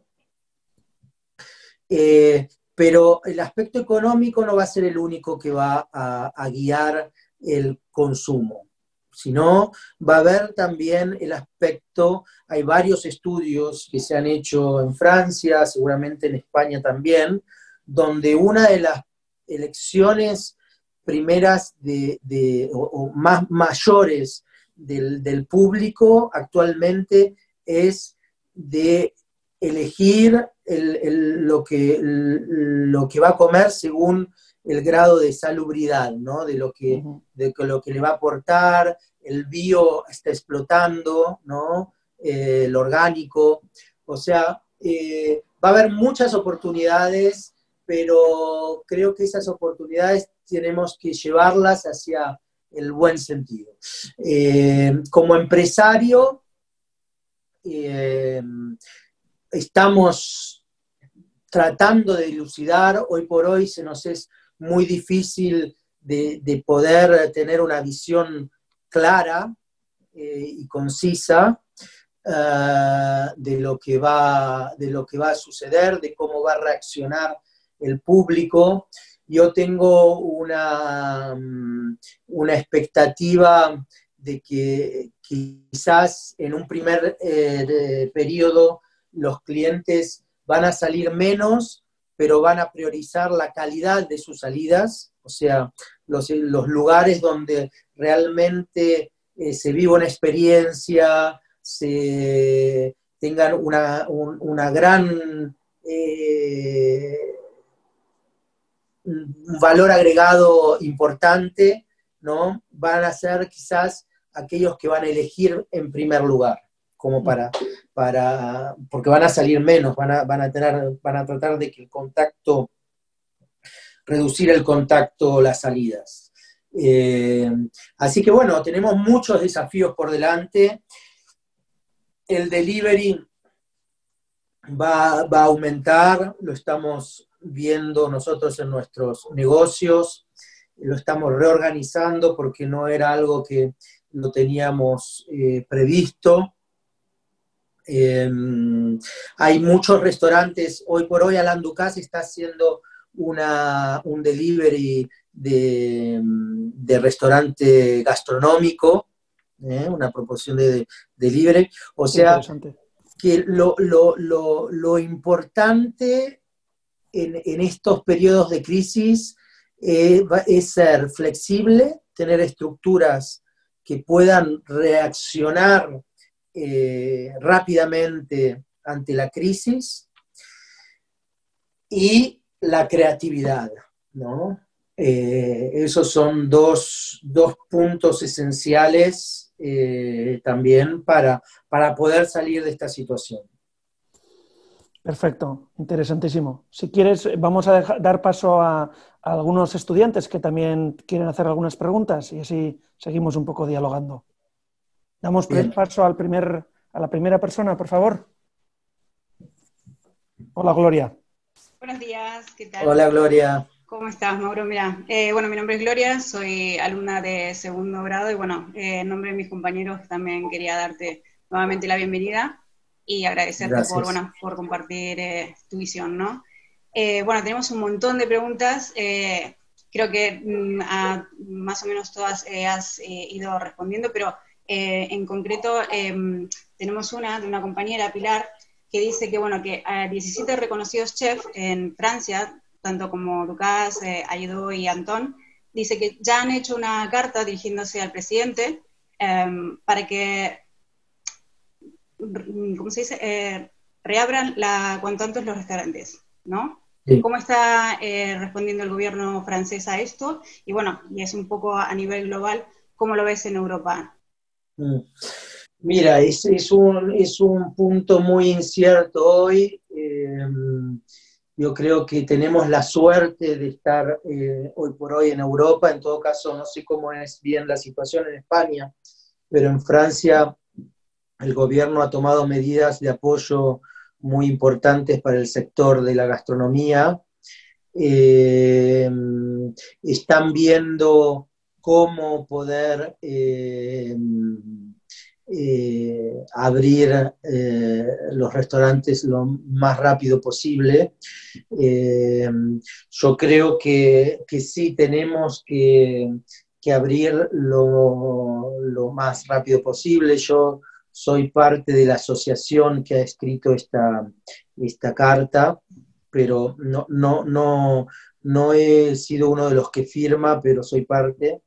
Eh, pero el aspecto económico no va a ser el único que va a, a guiar el consumo, sino va a haber también el aspecto, hay varios estudios que se han hecho en Francia, seguramente en España también, donde una de las elecciones primeras de, de, o, o más mayores del, del público actualmente es de elegir el, el, lo, que, el, lo que va a comer según el grado de salubridad, ¿no? De lo que, uh-huh. de lo que le va a aportar, el bio está explotando, ¿no? Eh, el orgánico, o sea, eh, va a haber muchas oportunidades, pero creo que esas oportunidades tenemos que llevarlas hacia el buen sentido. Eh, como empresario, eh, estamos tratando de dilucidar, hoy por hoy se nos es muy difícil de, de poder tener una visión clara eh, y concisa uh, de, lo que va, de lo que va a suceder, de cómo va a reaccionar el público. yo tengo una, una expectativa de que quizás en un primer eh, periodo los clientes van a salir menos, pero van a priorizar la calidad de sus salidas, o sea, los, los lugares donde realmente eh, se vive una experiencia, se tengan una, un, una gran eh, un valor agregado importante, ¿no? Van a ser quizás aquellos que van a elegir en primer lugar, como para, para porque van a salir menos, van a, van a tener, van a tratar de que el contacto, reducir el contacto, las salidas. Eh, así que bueno, tenemos muchos desafíos por delante. El delivery va, va a aumentar, lo estamos viendo nosotros en nuestros negocios, lo estamos reorganizando porque no era algo que lo teníamos eh, previsto. Eh, hay muchos restaurantes, hoy por hoy Alain Ducasse está haciendo una, un delivery de, de restaurante gastronómico, ¿eh? Una proporción de, de delivery, o sea, que lo, lo, lo, lo importante en, en estos periodos de crisis eh, es ser flexible, tener estructuras que puedan reaccionar eh, rápidamente ante la crisis, y la creatividad, ¿no? Eh, esos son dos, dos puntos esenciales eh, también para, para poder salir de esta situación. Perfecto, interesantísimo. Si quieres, vamos a dejar, dar paso a, a algunos estudiantes que también quieren hacer algunas preguntas y así seguimos un poco dialogando. Damos Bien. paso al primer, a la primera persona, por favor. Hola, Gloria. Buenos días, ¿qué tal? Hola, Gloria. ¿Cómo estás, Mauro? Mira, eh, bueno, mi nombre es Gloria, soy alumna de segundo grado y bueno, eh, en nombre de mis compañeros también quería darte nuevamente la bienvenida y agradecerte Gracias. por, bueno, por compartir eh, tu visión, ¿no? Eh, bueno, tenemos un montón de preguntas, eh, creo que mm, a, más o menos todas eh, has eh, ido respondiendo, pero eh, en concreto eh, tenemos una de una compañera, Pilar, que dice que, bueno, que a diecisiete reconocidos chefs en Francia, tanto como Ducasse, eh, Ayedó y Antón, dice que ya han hecho una carta dirigiéndose al presidente eh, para que, ¿cómo se dice?, eh, reabran la, cuanto antes los restaurantes, ¿no? Sí. ¿Cómo está eh, respondiendo el gobierno francés a esto? Y bueno, y es un poco a nivel global, ¿cómo lo ves en Europa? Mm. Mira, es, es, un, es un punto muy incierto hoy. Eh, yo creo que tenemos la suerte de estar eh, hoy por hoy en Europa. En todo caso, no sé cómo es bien la situación en España, pero en Francia el gobierno ha tomado medidas de apoyo muy importantes para el sector de la gastronomía. Eh, están viendo cómo poder eh, eh, abrir eh, los restaurantes lo más rápido posible. Eh, yo creo que, que sí tenemos que, que abrir lo, lo más rápido posible. Yo soy parte de la asociación que ha escrito esta, esta carta, pero no, no, no, no he sido uno de los que firma, pero soy parte.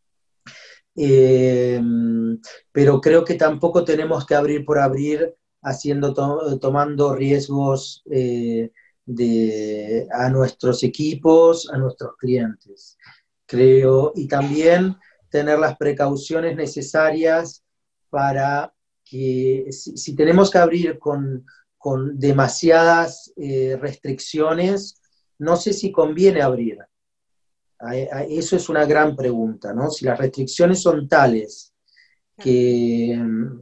Eh, pero creo que tampoco tenemos que abrir por abrir, haciendo, to, tomando riesgos eh, de, a nuestros equipos, a nuestros clientes. Creo, y también tener las precauciones necesarias para que, si, si tenemos que abrir con, con demasiadas eh, restricciones, no sé si conviene abrir. Eso es una gran pregunta, ¿no? Si las restricciones son tales que,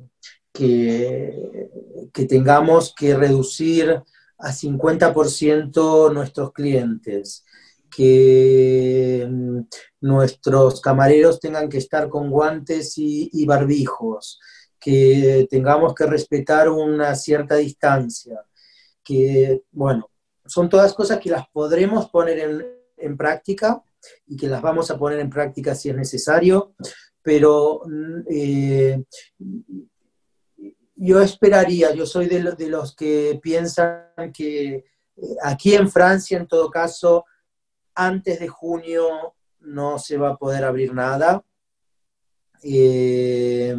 que, que tengamos que reducir a cincuenta por ciento nuestros clientes, que nuestros camareros tengan que estar con guantes y, y barbijos, que tengamos que respetar una cierta distancia, que, bueno, son todas cosas que las podremos poner en en práctica y que las vamos a poner en práctica si es necesario, pero eh, yo esperaría, yo soy de, lo, de los que piensan que aquí en Francia, en todo caso, antes de junio no se va a poder abrir nada. Eh,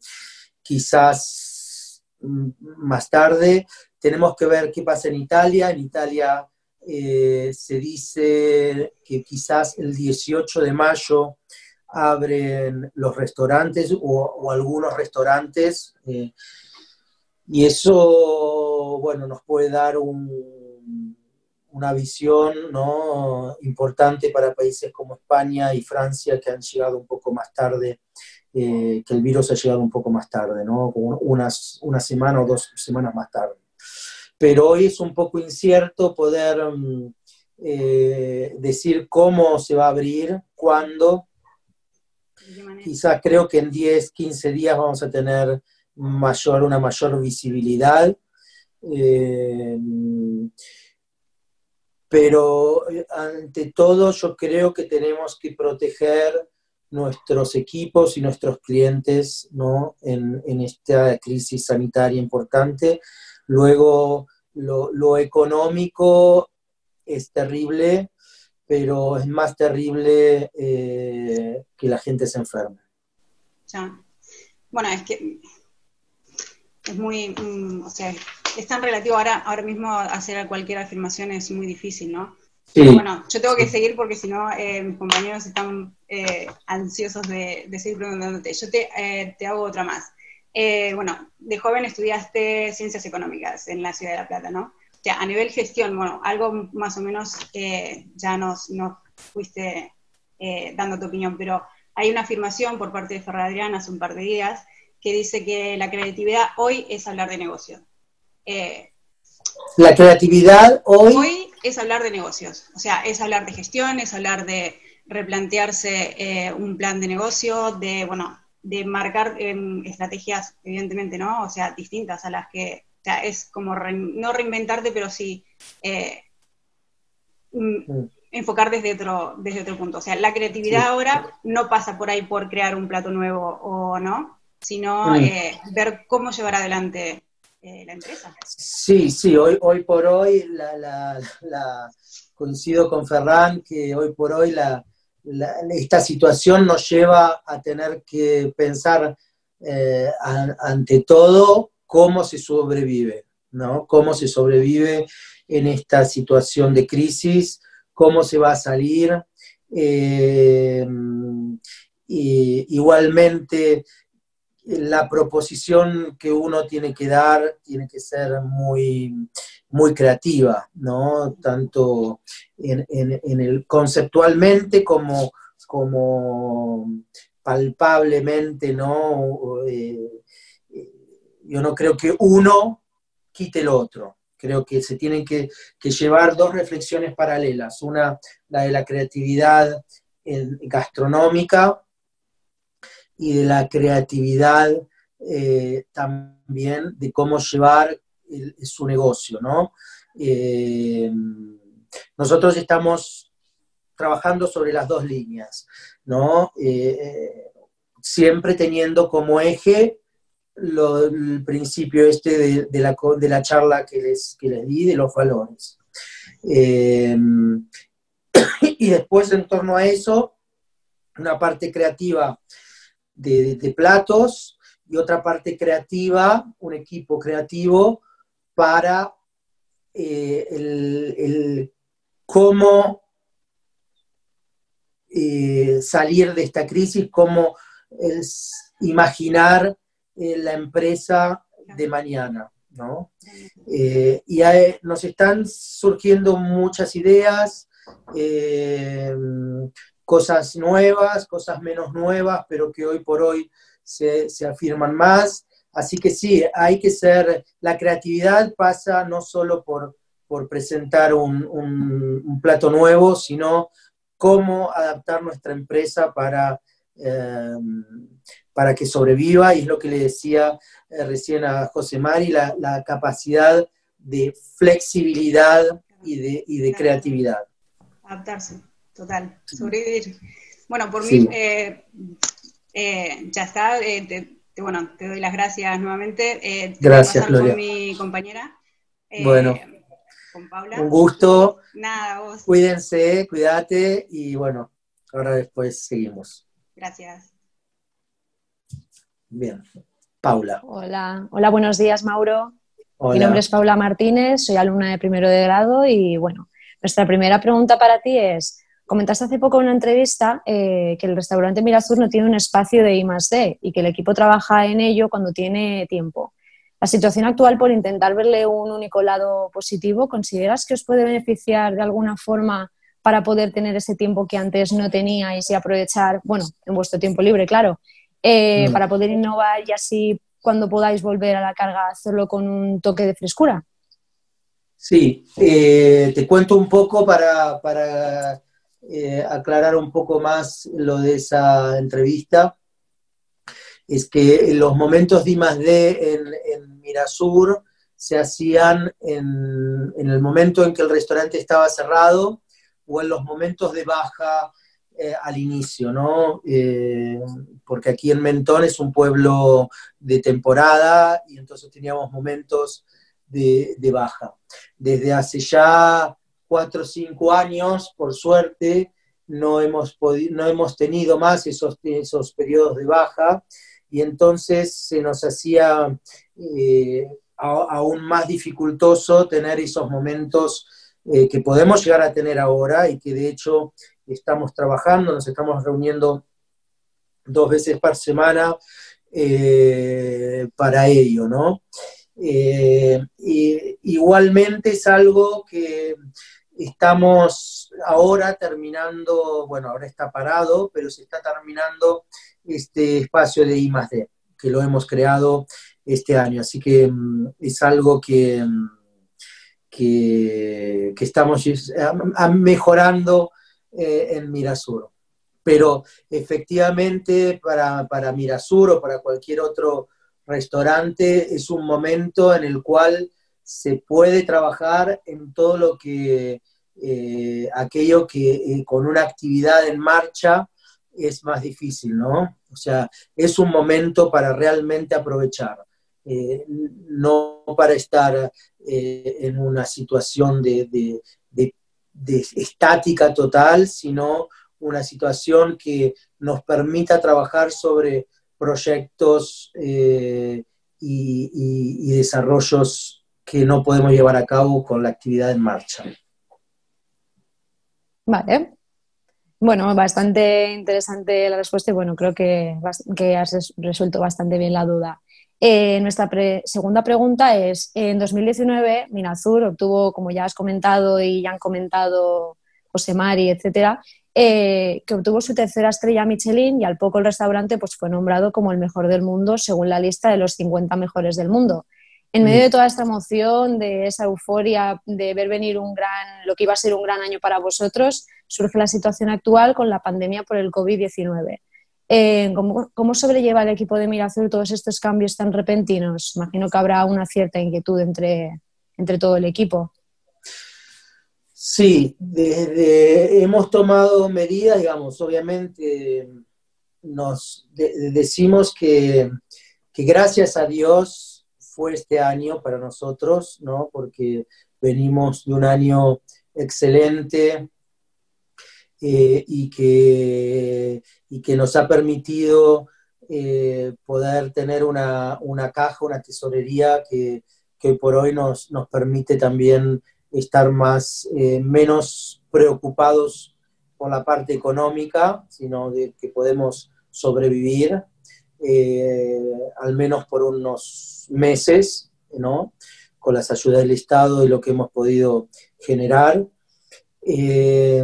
quizás más tarde. Tenemos que ver qué pasa en Italia. En Italia eh, se dice que quizás el dieciocho de mayo abren los restaurantes o, o algunos restaurantes. Eh, y eso, bueno, nos puede dar un, una visión, ¿no?, importante para países como España y Francia, que han llegado un poco más tarde, eh, que el virus ha llegado un poco más tarde, ¿no?, unas, una semana o dos semanas más tarde. Pero hoy es un poco incierto poder eh, decir cómo se va a abrir, cuándo. Quizás creo que en diez, quince días vamos a tener mayor, una mayor visibilidad. Eh, pero ante todo yo creo que tenemos que proteger nuestros equipos y nuestros clientes, ¿no?, en, en esta crisis sanitaria importante. Luego, lo, lo económico es terrible, pero es más terrible eh, que la gente se enferme. Ya. Bueno, es que es muy, um, o sea, es tan relativo ahora, ahora mismo hacer cualquier afirmación es muy difícil, ¿no? Sí. Pero bueno, yo tengo que seguir porque si no eh, mis compañeros están eh, ansiosos de, de seguir preguntándote. Yo te, eh, te hago otra más. Eh, bueno, de joven estudiaste Ciencias Económicas en la Ciudad de La Plata, ¿no? O sea, a nivel gestión, bueno, algo más o menos eh, ya nos, nos fuiste eh, dando tu opinión, pero hay una afirmación por parte de Ferrer Adrián hace un par de días que dice que la creatividad hoy es hablar de negocios. Eh, la creatividad hoy... Hoy es hablar de negocios, o sea, es hablar de gestión, es hablar de replantearse eh, un plan de negocio, de, bueno, de marcar eh, estrategias, evidentemente, ¿no? O sea, distintas a las que, o sea, es como, re, no reinventarte, pero sí eh, mm. enfocar desde otro, desde otro punto. O sea, la creatividad sí. ahora no pasa por ahí por crear un plato nuevo o no, sino mm. eh, ver cómo llevar adelante eh, la empresa. Sí, sí, hoy, hoy por hoy, la, la, la, coincido con Ferran, que hoy por hoy la, la, esta situación nos lleva a tener que pensar eh, a, ante todo cómo se sobrevive, ¿no? Cómo se sobrevive en esta situación de crisis, cómo se va a salir. Eh, y, igualmente, la proposición que uno tiene que dar tiene que ser muy, muy creativa, ¿no? Tanto en, en, en el, conceptualmente como, como palpablemente, ¿no? Eh, yo no creo que uno quite el otro. Creo que se tienen que, que llevar dos reflexiones paralelas. Una, la de la creatividad gastronómica, y de la creatividad eh, también de cómo llevar el, su negocio, ¿no? Eh, nosotros estamos trabajando sobre las dos líneas, ¿no? Eh, siempre teniendo como eje lo, el principio este de, de, la, de la charla que les, que les di, de los valores. Eh, y después, en torno a eso, una parte creativa De, de platos, y otra parte creativa, un equipo creativo para eh, el, el cómo eh, salir de esta crisis, cómo es imaginar eh, la empresa de mañana, ¿no? Eh, y hay, nos están surgiendo muchas ideas, eh, cosas nuevas, cosas menos nuevas, pero que hoy por hoy se, se afirman más. Así que sí, hay que ser, la creatividad pasa no solo por, por presentar un, un, un plato nuevo, sino cómo adaptar nuestra empresa para, eh, para que sobreviva, y es lo que le decía eh, recién a José Mari, la, la capacidad de flexibilidad y de, y de creatividad. Adaptarse. total, sobrevivir. Bueno, por Sí. mí eh, eh, ya está, eh, te, te- bueno, te doy las gracias nuevamente. Eh, te voy a Gracias, pasar con Gloria. mi compañera, Bueno, eh, con un Paula. gusto. Nada, vos, Cuídense, cuídate y bueno, ahora después seguimos. gracias. Bien. Paula. Hola, hola, buenos días, Mauro. Mi nombre Hola. es Paula Martínez, soy alumna de primero de grado y bueno, nuestra primera pregunta para ti es, comentaste hace poco en una entrevista eh, que el restaurante Mirazur no tiene un espacio de I más D y que el equipo trabaja en ello cuando tiene tiempo. La situación actual, por intentar verle un único lado positivo, ¿consideras que os puede beneficiar de alguna forma para poder tener ese tiempo que antes no teníais y aprovechar, bueno, en vuestro tiempo libre, claro, eh, Mm. para poder innovar y así cuando podáis volver a la carga hacerlo con un toque de frescura? Sí, eh, te cuento un poco para, para eh, aclarar un poco más lo de esa entrevista. Es que los momentos de I más D en, en Mirasur se hacían en, en el momento en que el restaurante estaba cerrado o en los momentos de baja eh, al inicio, ¿no? Eh, porque aquí en Mentón es un pueblo de temporada y entonces teníamos momentos de, de baja. Desde hace ya cuatro o cinco años, por suerte, no hemos, no hemos tenido más esos, esos periodos de baja, y entonces se nos hacía eh, a, aún más dificultoso tener esos momentos eh, que podemos llegar a tener ahora y que de hecho estamos trabajando, nos estamos reuniendo dos veces por semana eh, para ello, ¿no? Eh, y, igualmente es algo que estamos ahora terminando, bueno, ahora está parado, pero se está terminando este espacio de I más D, que lo hemos creado este año. Así que um, es algo que, um, que, que estamos mejorando eh, en Mirasur. Pero efectivamente para, para Mirasur o para cualquier otro restaurante es un momento en el cual se puede trabajar en todo lo que, eh, aquello que eh, con una actividad en marcha es más difícil, ¿no? O sea, es un momento para realmente aprovechar, eh, no para estar eh, en una situación de, de, de, de estática total, sino una situación que nos permita trabajar sobre proyectos eh, y, y, y desarrollos que no podemos llevar a cabo con la actividad en marcha. Vale. Bueno, bastante interesante la respuesta y bueno, creo que, que has resuelto bastante bien la duda. Eh, nuestra pre segunda pregunta es, en dos mil diecinueve Mirasur obtuvo, como ya has comentado y ya han comentado José Mari, etcétera, eh, que obtuvo su tercera estrella Michelin y al poco el restaurante pues, fue nombrado como el mejor del mundo según la lista de los cincuenta mejores del mundo. En medio de toda esta emoción, de esa euforia, de ver venir un gran, lo que iba a ser un gran año para vosotros, surge la situación actual con la pandemia por el COVID diecinueve. Eh, ¿cómo, ¿Cómo sobrelleva el equipo de Mirasur todos estos cambios tan repentinos? Imagino que habrá una cierta inquietud entre, entre todo el equipo. Sí, desde, hemos tomado medidas, digamos, obviamente nos de, decimos que, que gracias a Dios fue este año para nosotros, ¿no? Porque venimos de un año excelente eh, y, que, y que nos ha permitido eh, poder tener una, una caja, una tesorería que, que hoy por hoy nos, nos permite también estar más, eh, menos preocupados por la parte económica, sino de que podemos sobrevivir, eh, al menos por unos meses, ¿no? Con las ayudas del Estado y lo que hemos podido generar. Eh,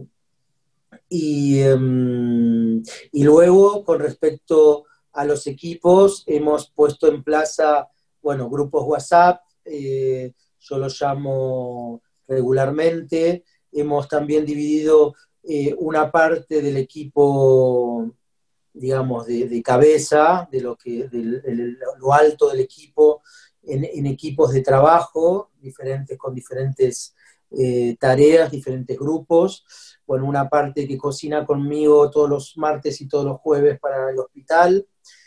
y, um, y luego, con respecto a los equipos, hemos puesto en plaza, bueno, grupos WhatsApp, eh, yo los llamo regularmente, hemos también dividido eh, una parte del equipo, digamos, de, de cabeza, de lo, que, de, de lo alto del equipo, en, en equipos de trabajo, diferentes, con diferentes eh, tareas, diferentes grupos. Bueno, una parte que cocina conmigo todos los martes y todos los jueves para el hospital,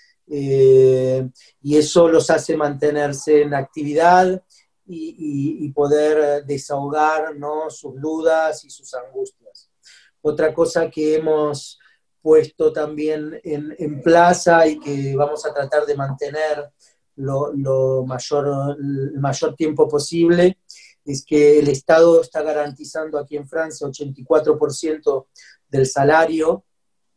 eh, y eso los hace mantenerse en actividad y, y, y poder desahogar, ¿no?, sus dudas y sus angustias. Otra cosa que hemos puesto también en, en plaza y que vamos a tratar de mantener lo, lo mayor, el mayor tiempo posible, es que el Estado está garantizando aquí en Francia ochenta y cuatro por ciento del salario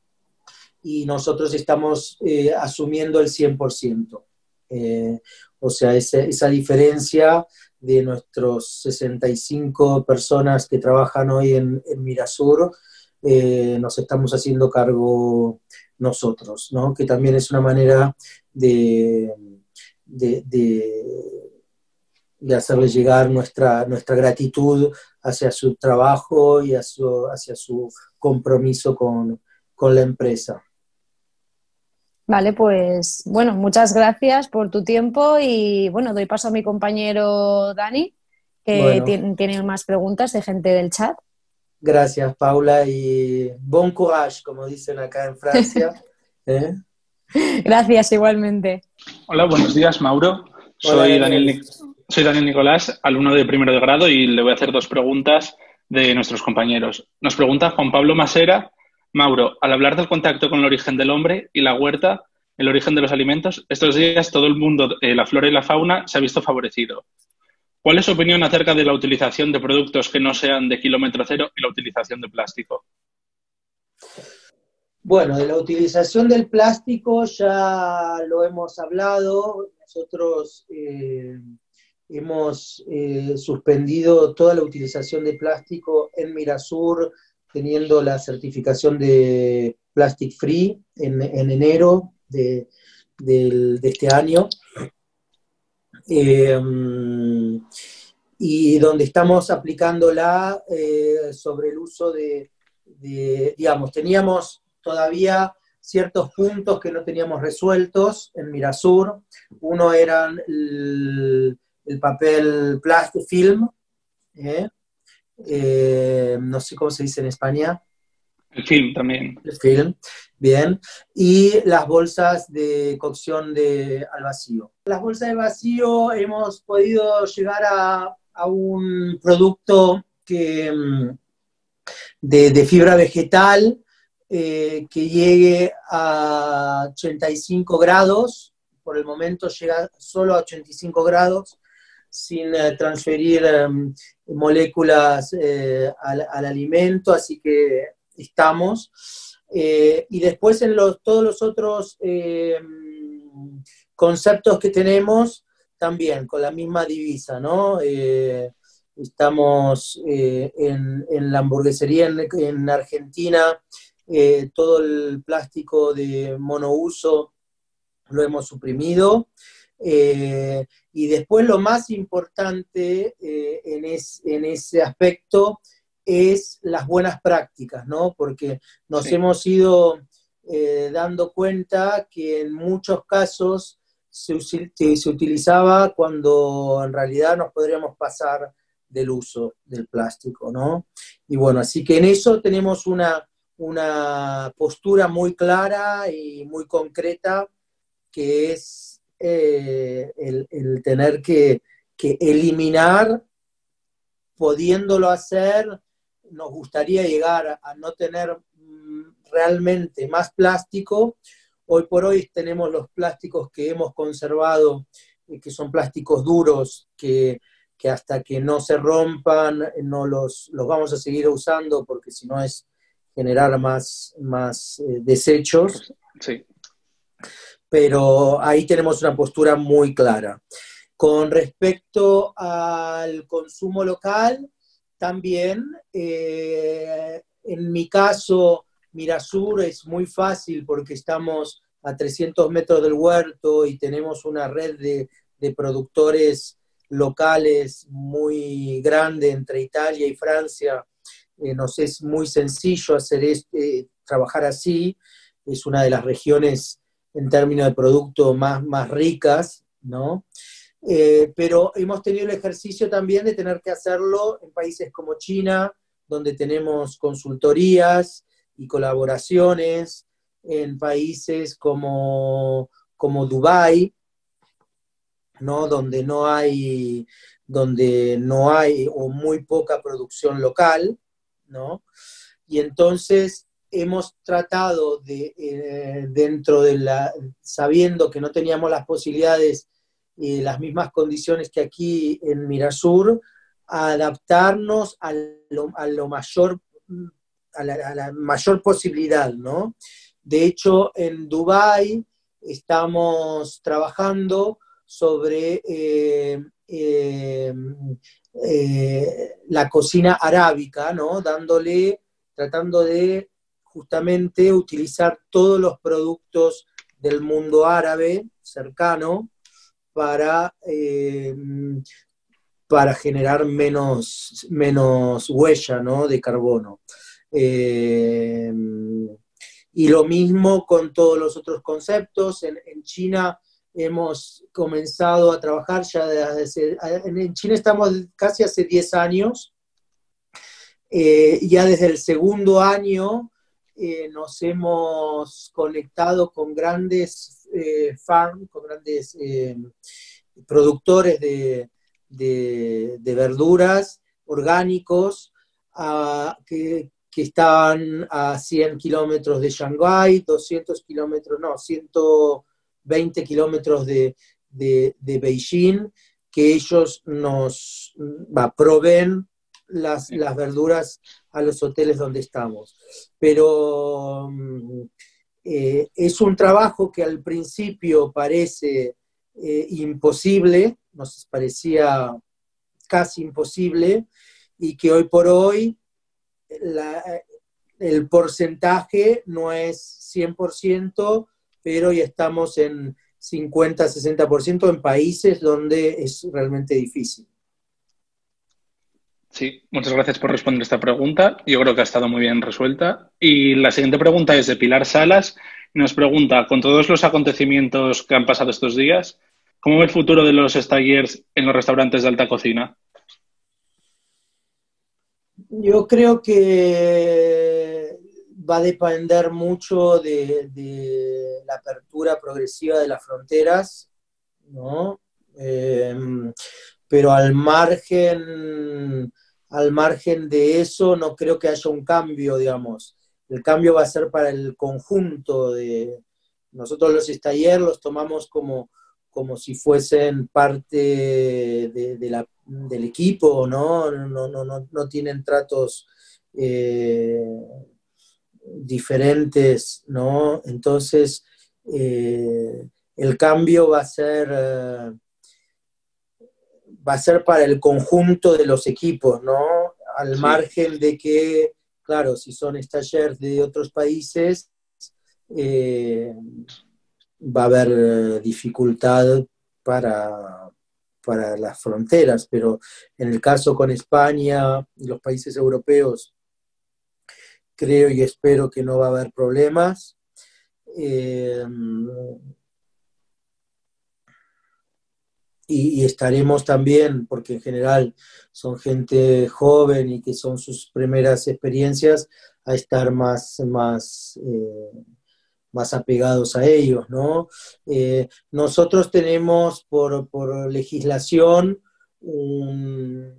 y nosotros estamos eh, asumiendo el cien por ciento. Eh, o sea, esa, esa diferencia de nuestros sesenta y cinco personas que trabajan hoy en, en Mirasur, eh, nos estamos haciendo cargo nosotros, ¿no? Que también es una manera de, de, de, de hacerle llegar nuestra, nuestra gratitud hacia su trabajo y hacia su, hacia su compromiso con, con la empresa. Vale, pues bueno, muchas gracias por tu tiempo y bueno, doy paso a mi compañero Dani, que Bueno, tiene, tiene más preguntas de gente del chat. Gracias, Paula, y bon courage, como dicen acá en Francia. ¿Eh? Gracias, igualmente. Hola, buenos días, Mauro. Soy Hola, Daniel, Daniel. soy Daniel Nicolás, alumno de primero de grado, y le voy a hacer dos preguntas de nuestros compañeros. Nos pregunta Juan Pablo Masera: Mauro, al hablar del contacto con el origen del hombre y la huerta, el origen de los alimentos, estos días todo el mundo, eh, la flora y la fauna, se ha visto favorecido. ¿Cuál es su opinión acerca de la utilización de productos que no sean de kilómetro cero y la utilización de plástico? Bueno, de la utilización del plástico ya lo hemos hablado. Nosotros eh, hemos eh, suspendido toda la utilización de plástico en Mirasur, teniendo la certificación de Plastic Free en, en enero de, de, de este año. Eh, y donde estamos aplicándola eh, sobre el uso de, de, digamos, teníamos todavía ciertos puntos que no teníamos resueltos en Mirasur. Uno era el, el papel plástico, film, ¿eh? Eh, no sé cómo se dice en España. El film también. El film, bien. Y las bolsas de cocción de, al vacío. Las bolsas de vacío hemos podido llegar a, a un producto que, de, de fibra vegetal, eh, que llegue a ochenta y cinco grados. Por el momento llega solo a ochenta y cinco grados, sin eh, transferir eh, moléculas eh, al, al alimento, así que estamos. Eh, y después en los, todos los otros eh, conceptos que tenemos, también con la misma divisa, ¿no? Eh, estamos eh, en, en la hamburguesería en, en Argentina, eh, todo el plástico de monouso lo hemos suprimido. Eh, y después lo más importante eh, en, es, en ese aspecto es las buenas prácticas, ¿no? Porque nos sí. hemos ido eh, dando cuenta que en muchos casos se, se utilizaba cuando en realidad nos podríamos pasar del uso del plástico, ¿no? Y bueno, así que en eso tenemos una, una postura muy clara y muy concreta, que es eh, el, el tener que, que eliminar, pudiéndolo hacer. Nos gustaría llegar a, a no tener mm, realmente más plástico. Hoy por hoy tenemos los plásticos que hemos conservado, eh, que son plásticos duros, que, que hasta que no se rompan no los, los vamos a seguir usando, porque si no es generar más, más eh, desechos. Sí. Pero ahí tenemos una postura muy clara. Con respecto al consumo local, también, eh, en mi caso, Mirasur es muy fácil porque estamos a trescientos metros del huerto y tenemos una red de, de productores locales muy grande entre Italia y Francia. Eh, nos es muy sencillo hacer este, trabajar así. Es una de las regiones en términos de producto más, más ricas, ¿no? Eh, pero hemos tenido el ejercicio también de tener que hacerlo en países como China, donde tenemos consultorías y colaboraciones, en países como, como Dubái, ¿no? Donde no hay, donde no hay o muy poca producción local, ¿no? Y entonces hemos tratado de, eh, dentro de la, sabiendo que no teníamos las posibilidades y eh, las mismas condiciones que aquí en Mirasur, a adaptarnos a lo, a lo mayor, a la, a la mayor posibilidad, ¿no? De hecho, en Dubái estamos trabajando sobre eh, eh, eh, la cocina arábica, ¿no? Dándole, tratando de justamente utilizar todos los productos del mundo árabe cercano para, eh, para generar menos, menos huella, ¿no? De carbono. Eh, y lo mismo con todos los otros conceptos. En, en China hemos comenzado a trabajar ya desde, en China estamos casi hace diez años, eh, ya desde el segundo año eh, nos hemos conectado con grandes eh, farms, con grandes eh, productores de, de, de verduras orgánicos uh, que, que están a cien kilómetros de Shanghái, doscientos kilómetros, no, ciento veinte kilómetros de, de, de Beijing, que ellos nos va, proveen las, las verduras a los hoteles donde estamos. Pero eh, es un trabajo que al principio parece eh, imposible, nos parecía casi imposible, y que hoy por hoy la, el porcentaje no es cien por ciento, pero ya estamos en cincuenta a sesenta por ciento en países donde es realmente difícil. Sí, muchas gracias por responder esta pregunta. Yo creo que ha estado muy bien resuelta. Y la siguiente pregunta es de Pilar Salas. Nos pregunta, con todos los acontecimientos que han pasado estos días, ¿cómo ve el futuro de los stagiers en los restaurantes de alta cocina? Yo creo que va a depender mucho de, de la apertura progresiva de las fronteras, ¿no? Eh, pero al margen, al margen de eso no creo que haya un cambio, digamos. El cambio va a ser para el conjunto de... Nosotros los stagiers los tomamos como, como si fuesen parte de, de la, del equipo, ¿no? No, no, no, no tienen tratos eh, diferentes, ¿no? Entonces, eh, el cambio va a ser... Eh, va a ser para el conjunto de los equipos, ¿no? Al sí. margen de que, claro, si son stagiaires de otros países, eh, va a haber dificultad para, para las fronteras, pero en el caso con España y los países europeos, creo y espero que no va a haber problemas. Eh, Y, y estaremos también, porque en general son gente joven y que son sus primeras experiencias, a estar más, más, eh, más apegados a ellos, ¿no? Eh, nosotros tenemos por, por legislación un,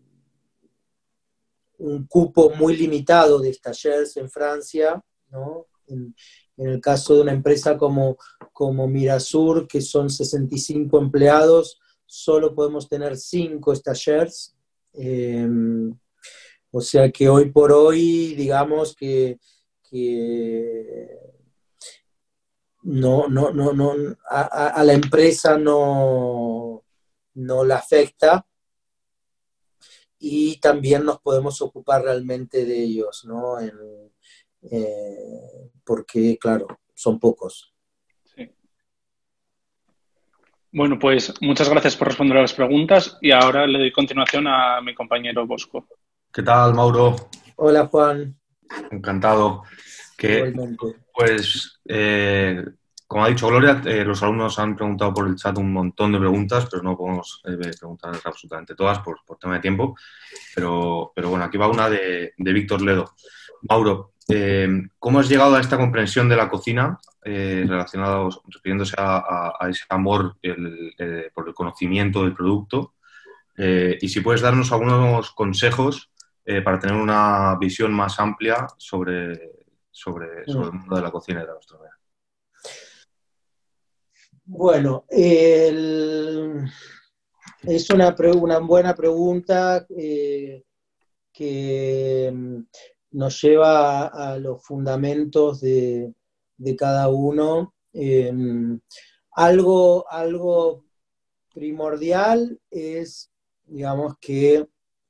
un cupo muy limitado de stagiaires en Francia, ¿no? En, en el caso de una empresa como, como Mirasur, que son sesenta y cinco empleados, solo podemos tener cinco stagiaires. Eh, o sea que hoy por hoy, digamos que, que no, no, no, no, a, a la empresa no, no la afecta. Y también nos podemos ocupar realmente de ellos, ¿no? En, eh, porque, claro, son pocos. Sí. Bueno, pues muchas gracias por responder a las preguntas y ahora le doy continuación a mi compañero Bosco. ¿Qué tal, Mauro? Hola, Juan. Encantado. Que, Igualmente. pues, eh, como ha dicho Gloria, eh, los alumnos han preguntado por el chat un montón de preguntas, pero no podemos eh, preguntar absolutamente todas por, por tema de tiempo. Pero, pero bueno, aquí va una de, de Víctor Ledo. Mauro, eh, ¿cómo has llegado a esta comprensión de la cocina, eh, relacionado, refiriéndose a, a, a ese amor el, eh, por el conocimiento del producto? Eh, y si puedes darnos algunos consejos eh, para tener una visión más amplia sobre, sobre, sobre el mundo de la cocina y de la gastronomía. Bueno, el, es una, una buena pregunta eh, que nos lleva a, a los fundamentos de, de cada uno. Eh, algo, algo primordial es, digamos, que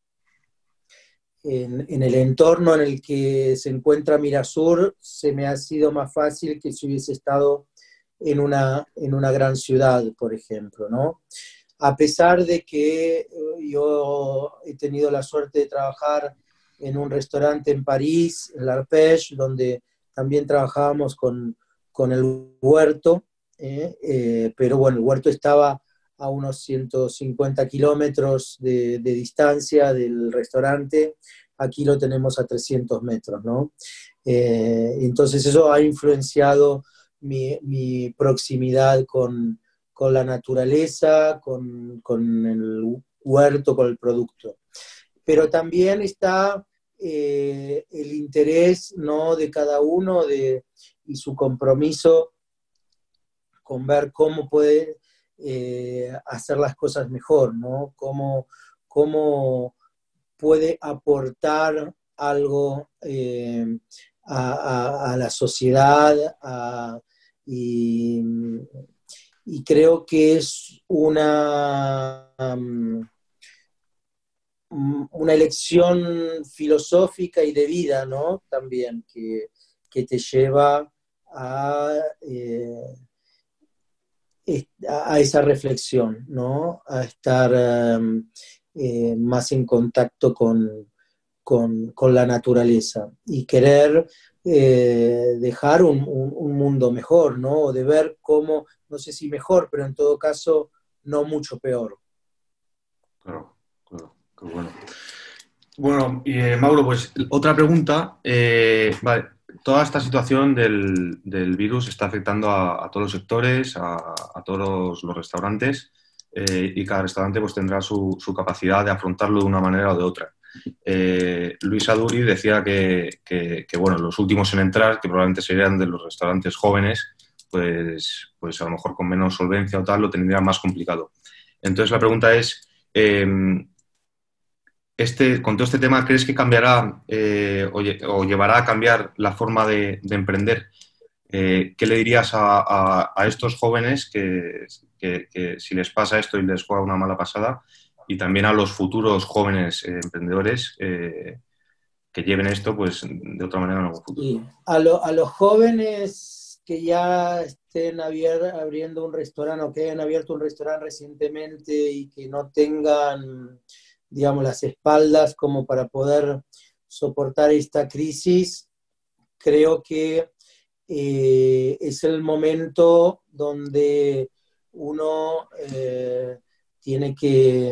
en, en el entorno en el que se encuentra Mirasur se me ha sido más fácil que si hubiese estado en una, en una gran ciudad, por ejemplo, ¿no? A pesar de que yo he tenido la suerte de trabajar en un restaurante en París, en l'Arpège, donde también trabajábamos con, con el huerto, ¿eh? Eh, pero bueno, el huerto estaba a unos ciento cincuenta kilómetros de, de distancia del restaurante. Aquí lo tenemos a trescientos metros, ¿no? Eh, entonces eso ha influenciado Mi, mi proximidad con, con la naturaleza, con, con el huerto, con el producto. Pero también está eh, el interés, ¿no?, de cada uno de, y su compromiso con ver cómo puede eh, hacer las cosas mejor, ¿no? Cómo, cómo puede aportar algo eh, a, a, a la sociedad, a Y, y creo que es una, um, una elección filosófica y de vida, ¿no? También, que, que te lleva a, eh, a esa reflexión, ¿no? A estar um, eh, más en contacto con, con, con la naturaleza y querer Eh, dejar un, un, un mundo mejor, ¿no? O de ver cómo, no sé si mejor, pero en todo caso no mucho peor. Claro, claro, qué bueno. Bueno, y eh, Mauro, pues otra pregunta. Eh, vale, toda esta situación del, del virus está afectando a, a todos los sectores, a, a todos los restaurantes, eh, y cada restaurante pues tendrá su, su capacidad de afrontarlo de una manera o de otra. Eh, Luis Aduri decía que, que, que, bueno, los últimos en entrar, que probablemente serían de los restaurantes jóvenes, pues, pues a lo mejor con menos solvencia o tal, lo tendrían más complicado. Entonces la pregunta es, eh, este, con todo este tema, ¿crees que cambiará eh, o, o llevará a cambiar la forma de, de emprender? Eh, ¿Qué le dirías a, a, a estos jóvenes que, que, que si les pasa esto y les juega una mala pasada, y también a los futuros jóvenes eh, emprendedores eh, que lleven esto pues de otra manera en algún futuro? Sí. A, lo, a los jóvenes que ya estén abier, abriendo un restaurante o que hayan abierto un restaurante recientemente y que no tengan, digamos, las espaldas como para poder soportar esta crisis, creo que eh, es el momento donde uno eh, tiene que,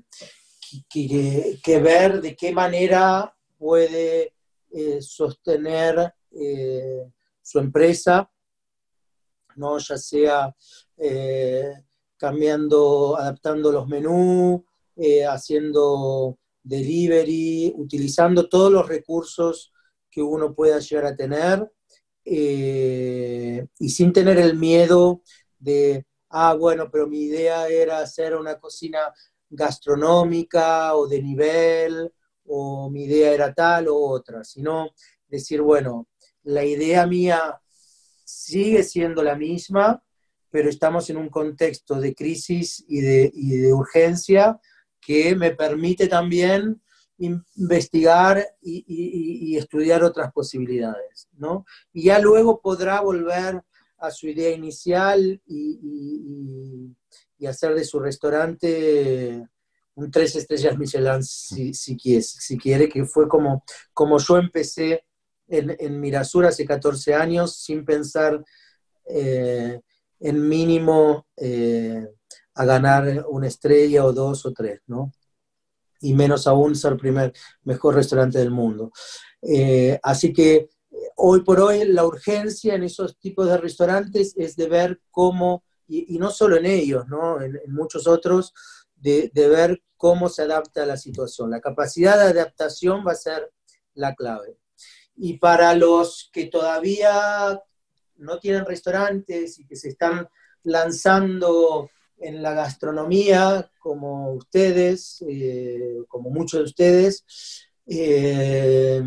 que, que ver de qué manera puede eh, sostener eh, su empresa, ¿no? Ya sea eh, cambiando, adaptando los menús, eh, haciendo delivery, utilizando todos los recursos que uno pueda llegar a tener, eh, y sin tener el miedo de, ah, bueno, pero mi idea era hacer una cocina gastronómica o de nivel, o mi idea era tal o otra, sino decir, bueno, la idea mía sigue siendo la misma, pero estamos en un contexto de crisis y de, y de urgencia que me permite también investigar y, y, y estudiar otras posibilidades, ¿no? Y ya luego podrá volver a su idea inicial y, y, y hacer de su restaurante un tres estrellas Michelin, si, si, quiere, si quiere, que fue como, como yo empecé en, en Mirasur hace catorce años, sin pensar eh, en mínimo eh, a ganar una estrella o dos o tres, ¿no? Y menos aún ser el primer mejor restaurante del mundo. Eh, así que hoy por hoy la urgencia en esos tipos de restaurantes es de ver cómo, y, y no solo en ellos, ¿no? En, en muchos otros, de, de ver cómo se adapta a la situación. La capacidad de adaptación va a ser la clave. Y para los que todavía no tienen restaurantes y que se están lanzando en la gastronomía, como ustedes, eh, como muchos de ustedes, eh,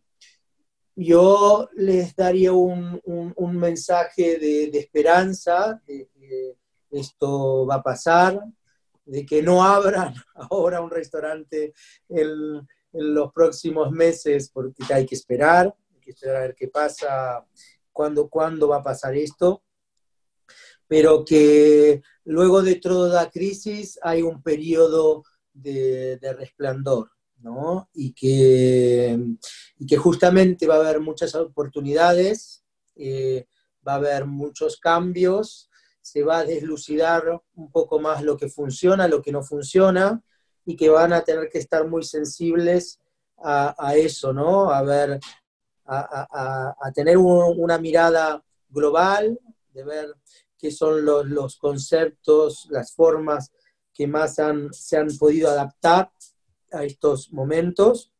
yo les daría un, un, un mensaje de, de esperanza, de que esto va a pasar, de que no abran ahora un restaurante en, en los próximos meses, porque hay que esperar, hay que esperar a ver qué pasa, cuándo, cuándo va a pasar esto, pero que luego de toda crisis hay un periodo de, de resplandor, ¿no? Y que, y que justamente va a haber muchas oportunidades, eh, va a haber muchos cambios, se va a deslucidar un poco más lo que funciona, lo que no funciona, y que van a tener que estar muy sensibles a, a eso, ¿no? A ver, a, a, a tener un, una mirada global, de ver qué son los, los conceptos, las formas que más han, se han podido adaptar a estos momentos,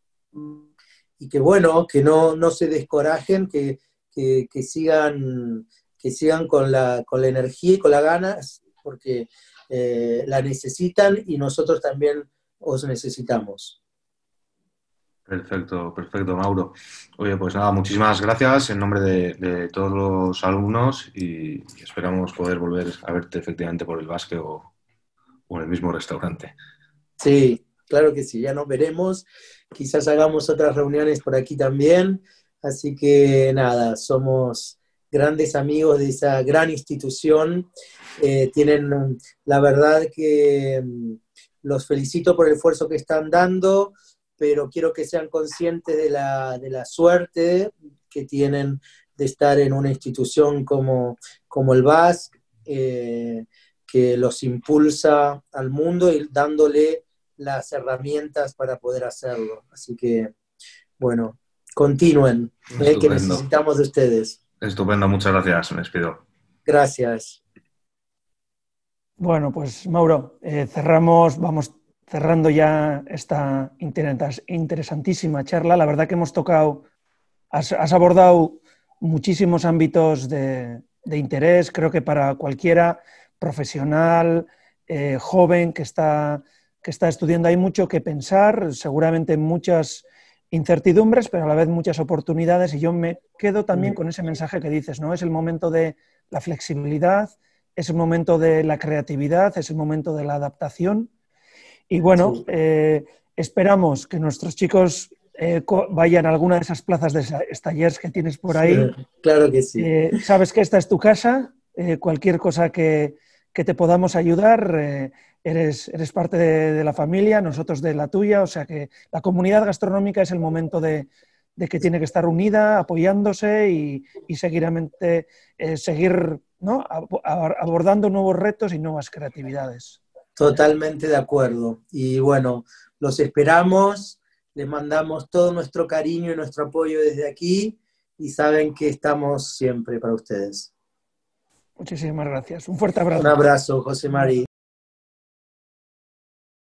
y que bueno, que no, no se descorajen, que, que, que sigan, que sigan con la, con la energía y con las ganas, porque eh, la necesitan y nosotros también os necesitamos. Perfecto, perfecto, Mauro. Oye, pues nada, muchísimas gracias en nombre de, de todos los alumnos y, y esperamos poder volver a verte efectivamente por el Basque o, o en el mismo restaurante. Sí, claro que sí, ya nos veremos. Quizás hagamos otras reuniones por aquí también. Así que nada, somos grandes amigos de esa gran institución. Eh, tienen, la verdad que los felicito por el esfuerzo que están dando, pero quiero que sean conscientes de la, de la suerte que tienen de estar en una institución como, como el Basque, eh, que los impulsa al mundo y dándole las herramientas para poder hacerlo. Así que, bueno, continúen, eh, que necesitamos de ustedes. Estupendo, muchas gracias, me despido. Gracias. Bueno, pues Mauro, eh, cerramos, vamos cerrando ya esta interesantísima charla. La verdad que hemos tocado, has, has abordado muchísimos ámbitos de, de interés, creo que para cualquiera profesional, eh, joven que está, que está estudiando hay mucho que pensar, seguramente muchas incertidumbres, pero a la vez muchas oportunidades, y yo me quedo también con ese mensaje que dices, ¿no? Es el momento de la flexibilidad, es el momento de la creatividad, es el momento de la adaptación. Y bueno, sí. eh, esperamos que nuestros chicos eh, vayan a alguna de esas plazas de talleres que tienes por ahí. Sí, claro que sí. Eh, sabes que esta es tu casa, eh, cualquier cosa que, que te podamos ayudar, eh, eres, eres parte de, de la familia, nosotros de la tuya, o sea que la comunidad gastronómica es el momento de, de que tiene que estar unida, apoyándose y, y seguidamente, eh, seguir, ¿no? abordando nuevos retos y nuevas creatividades. Totalmente de acuerdo. Y bueno, los esperamos, les mandamos todo nuestro cariño y nuestro apoyo desde aquí y saben que estamos siempre para ustedes. Muchísimas gracias. Un fuerte abrazo. Un abrazo, José Mari.